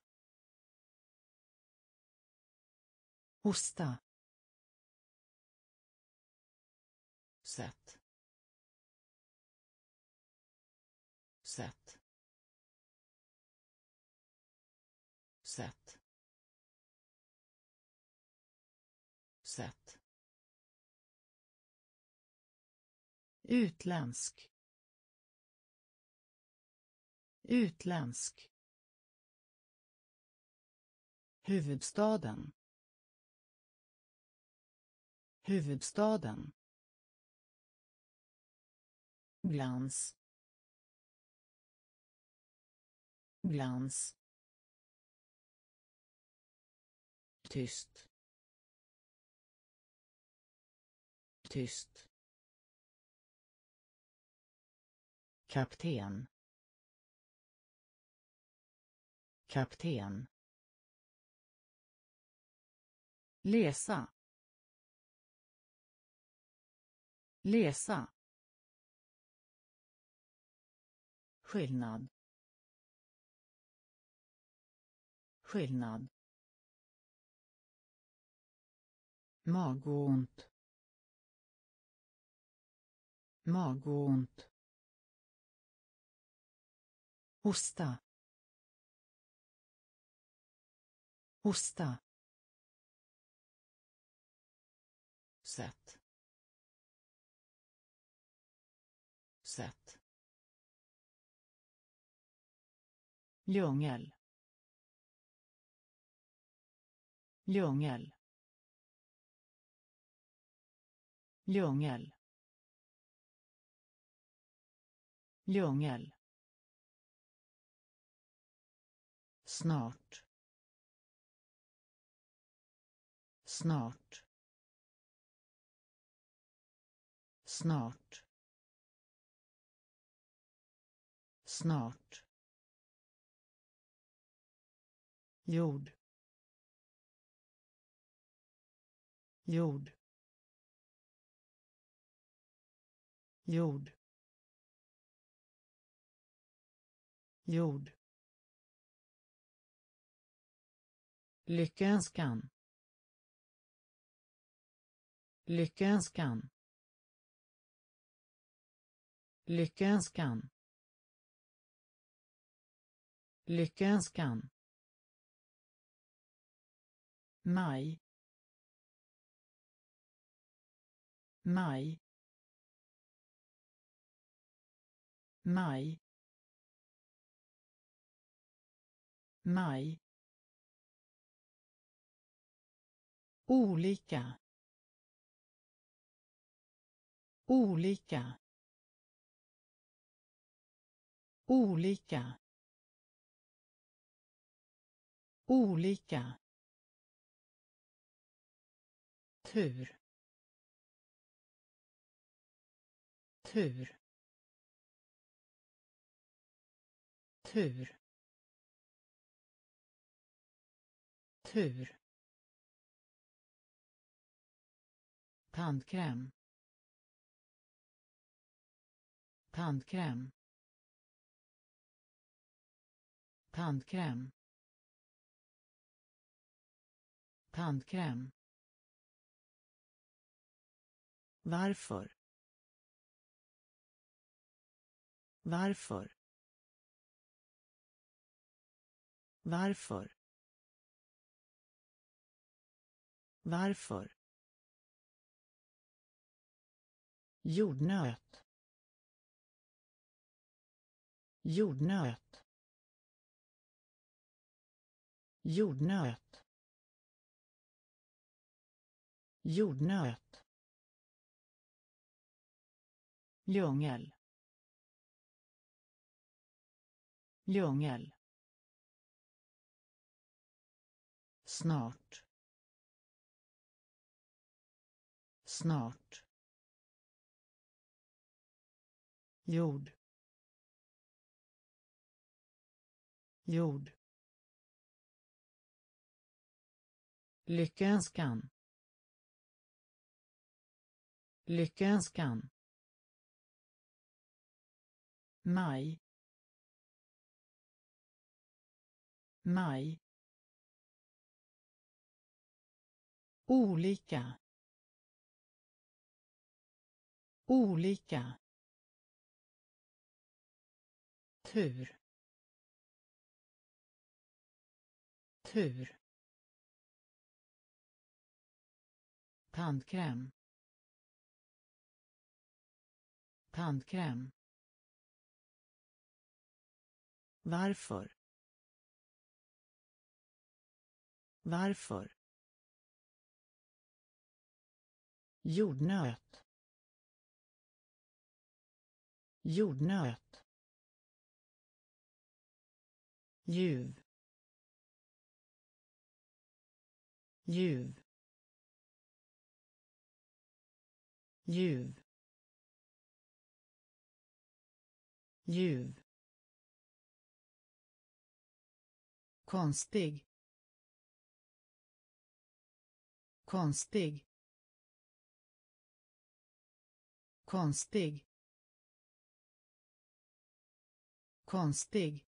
hosta sätt sätt sätt sätt utländsk utländsk huvudstaden huvudstaden glans glans tyst tyst kapten kapten läsa läsa skillnad skillnad magont magont hosta hosta sätt sätt djungel djungel djungel djungel snart snart snart snart jord jord jord jord lyckönskan lyckönskan lyckönskan lyckönskan, maj, maj, maj, maj, olika, olika, olika, olika, tur, tur, tur, tur, tandkräm, tandkräm, tandkräm, tandkräm, varför, varför, varför, varför, jordnöt, jordnöt, jordnöt, jordnöt, djungel, djungel, snart, snart, jord, jord, lyckönskan, lyckönskan, maj, maj, olika, olika, tur, tur, tandkräm, tandkräm, varför, varför, jordnöt, jordnöt, ljuv, ljuv, ljuv, ljuv, konstig, konstig, konstig, konstig,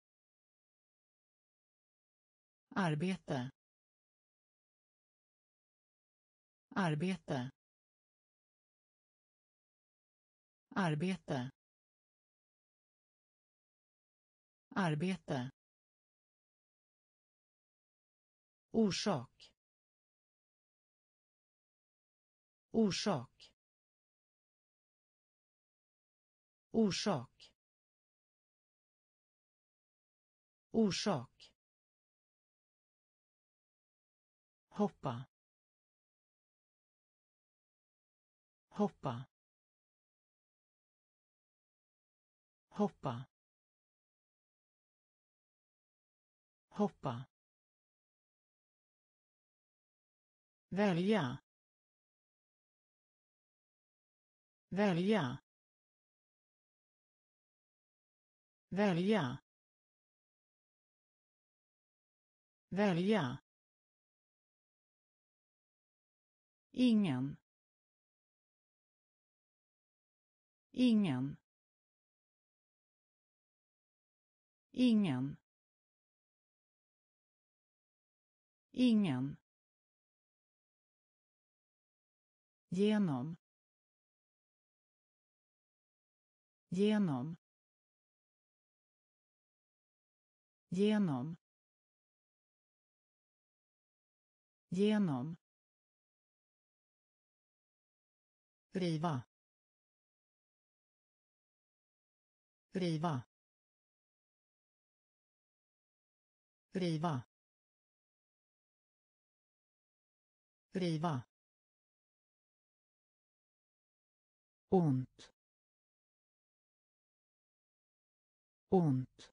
arbete, arbete, arbete, arbete, orsak, orsak, orsak, orsak, hoppa, hoppa, hoppa, hoppa, välja, välja, välja, välja, ingen, ingen, ingen, ingen, genom, genom, genom, genom, riva, riva, riva, riva, ont, ont,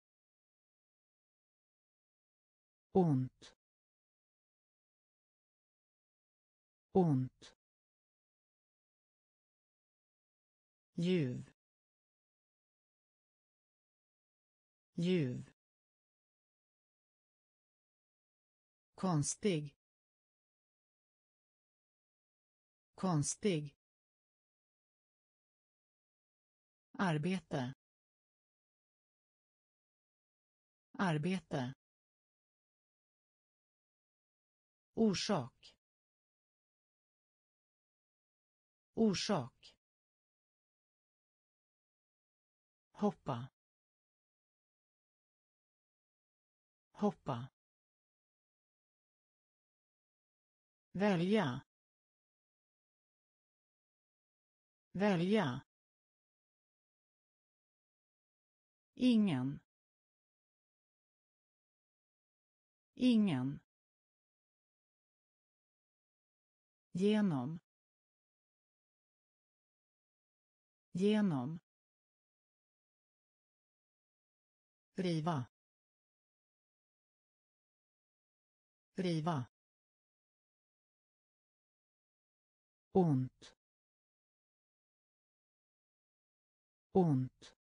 ont, ont, ljuv, ljuv, konstig, konstig, arbete, arbete, orsak, orsak, hoppa, hoppa, välja, välja, ingen, ingen, genom, genom, riva, riva, ont, ont,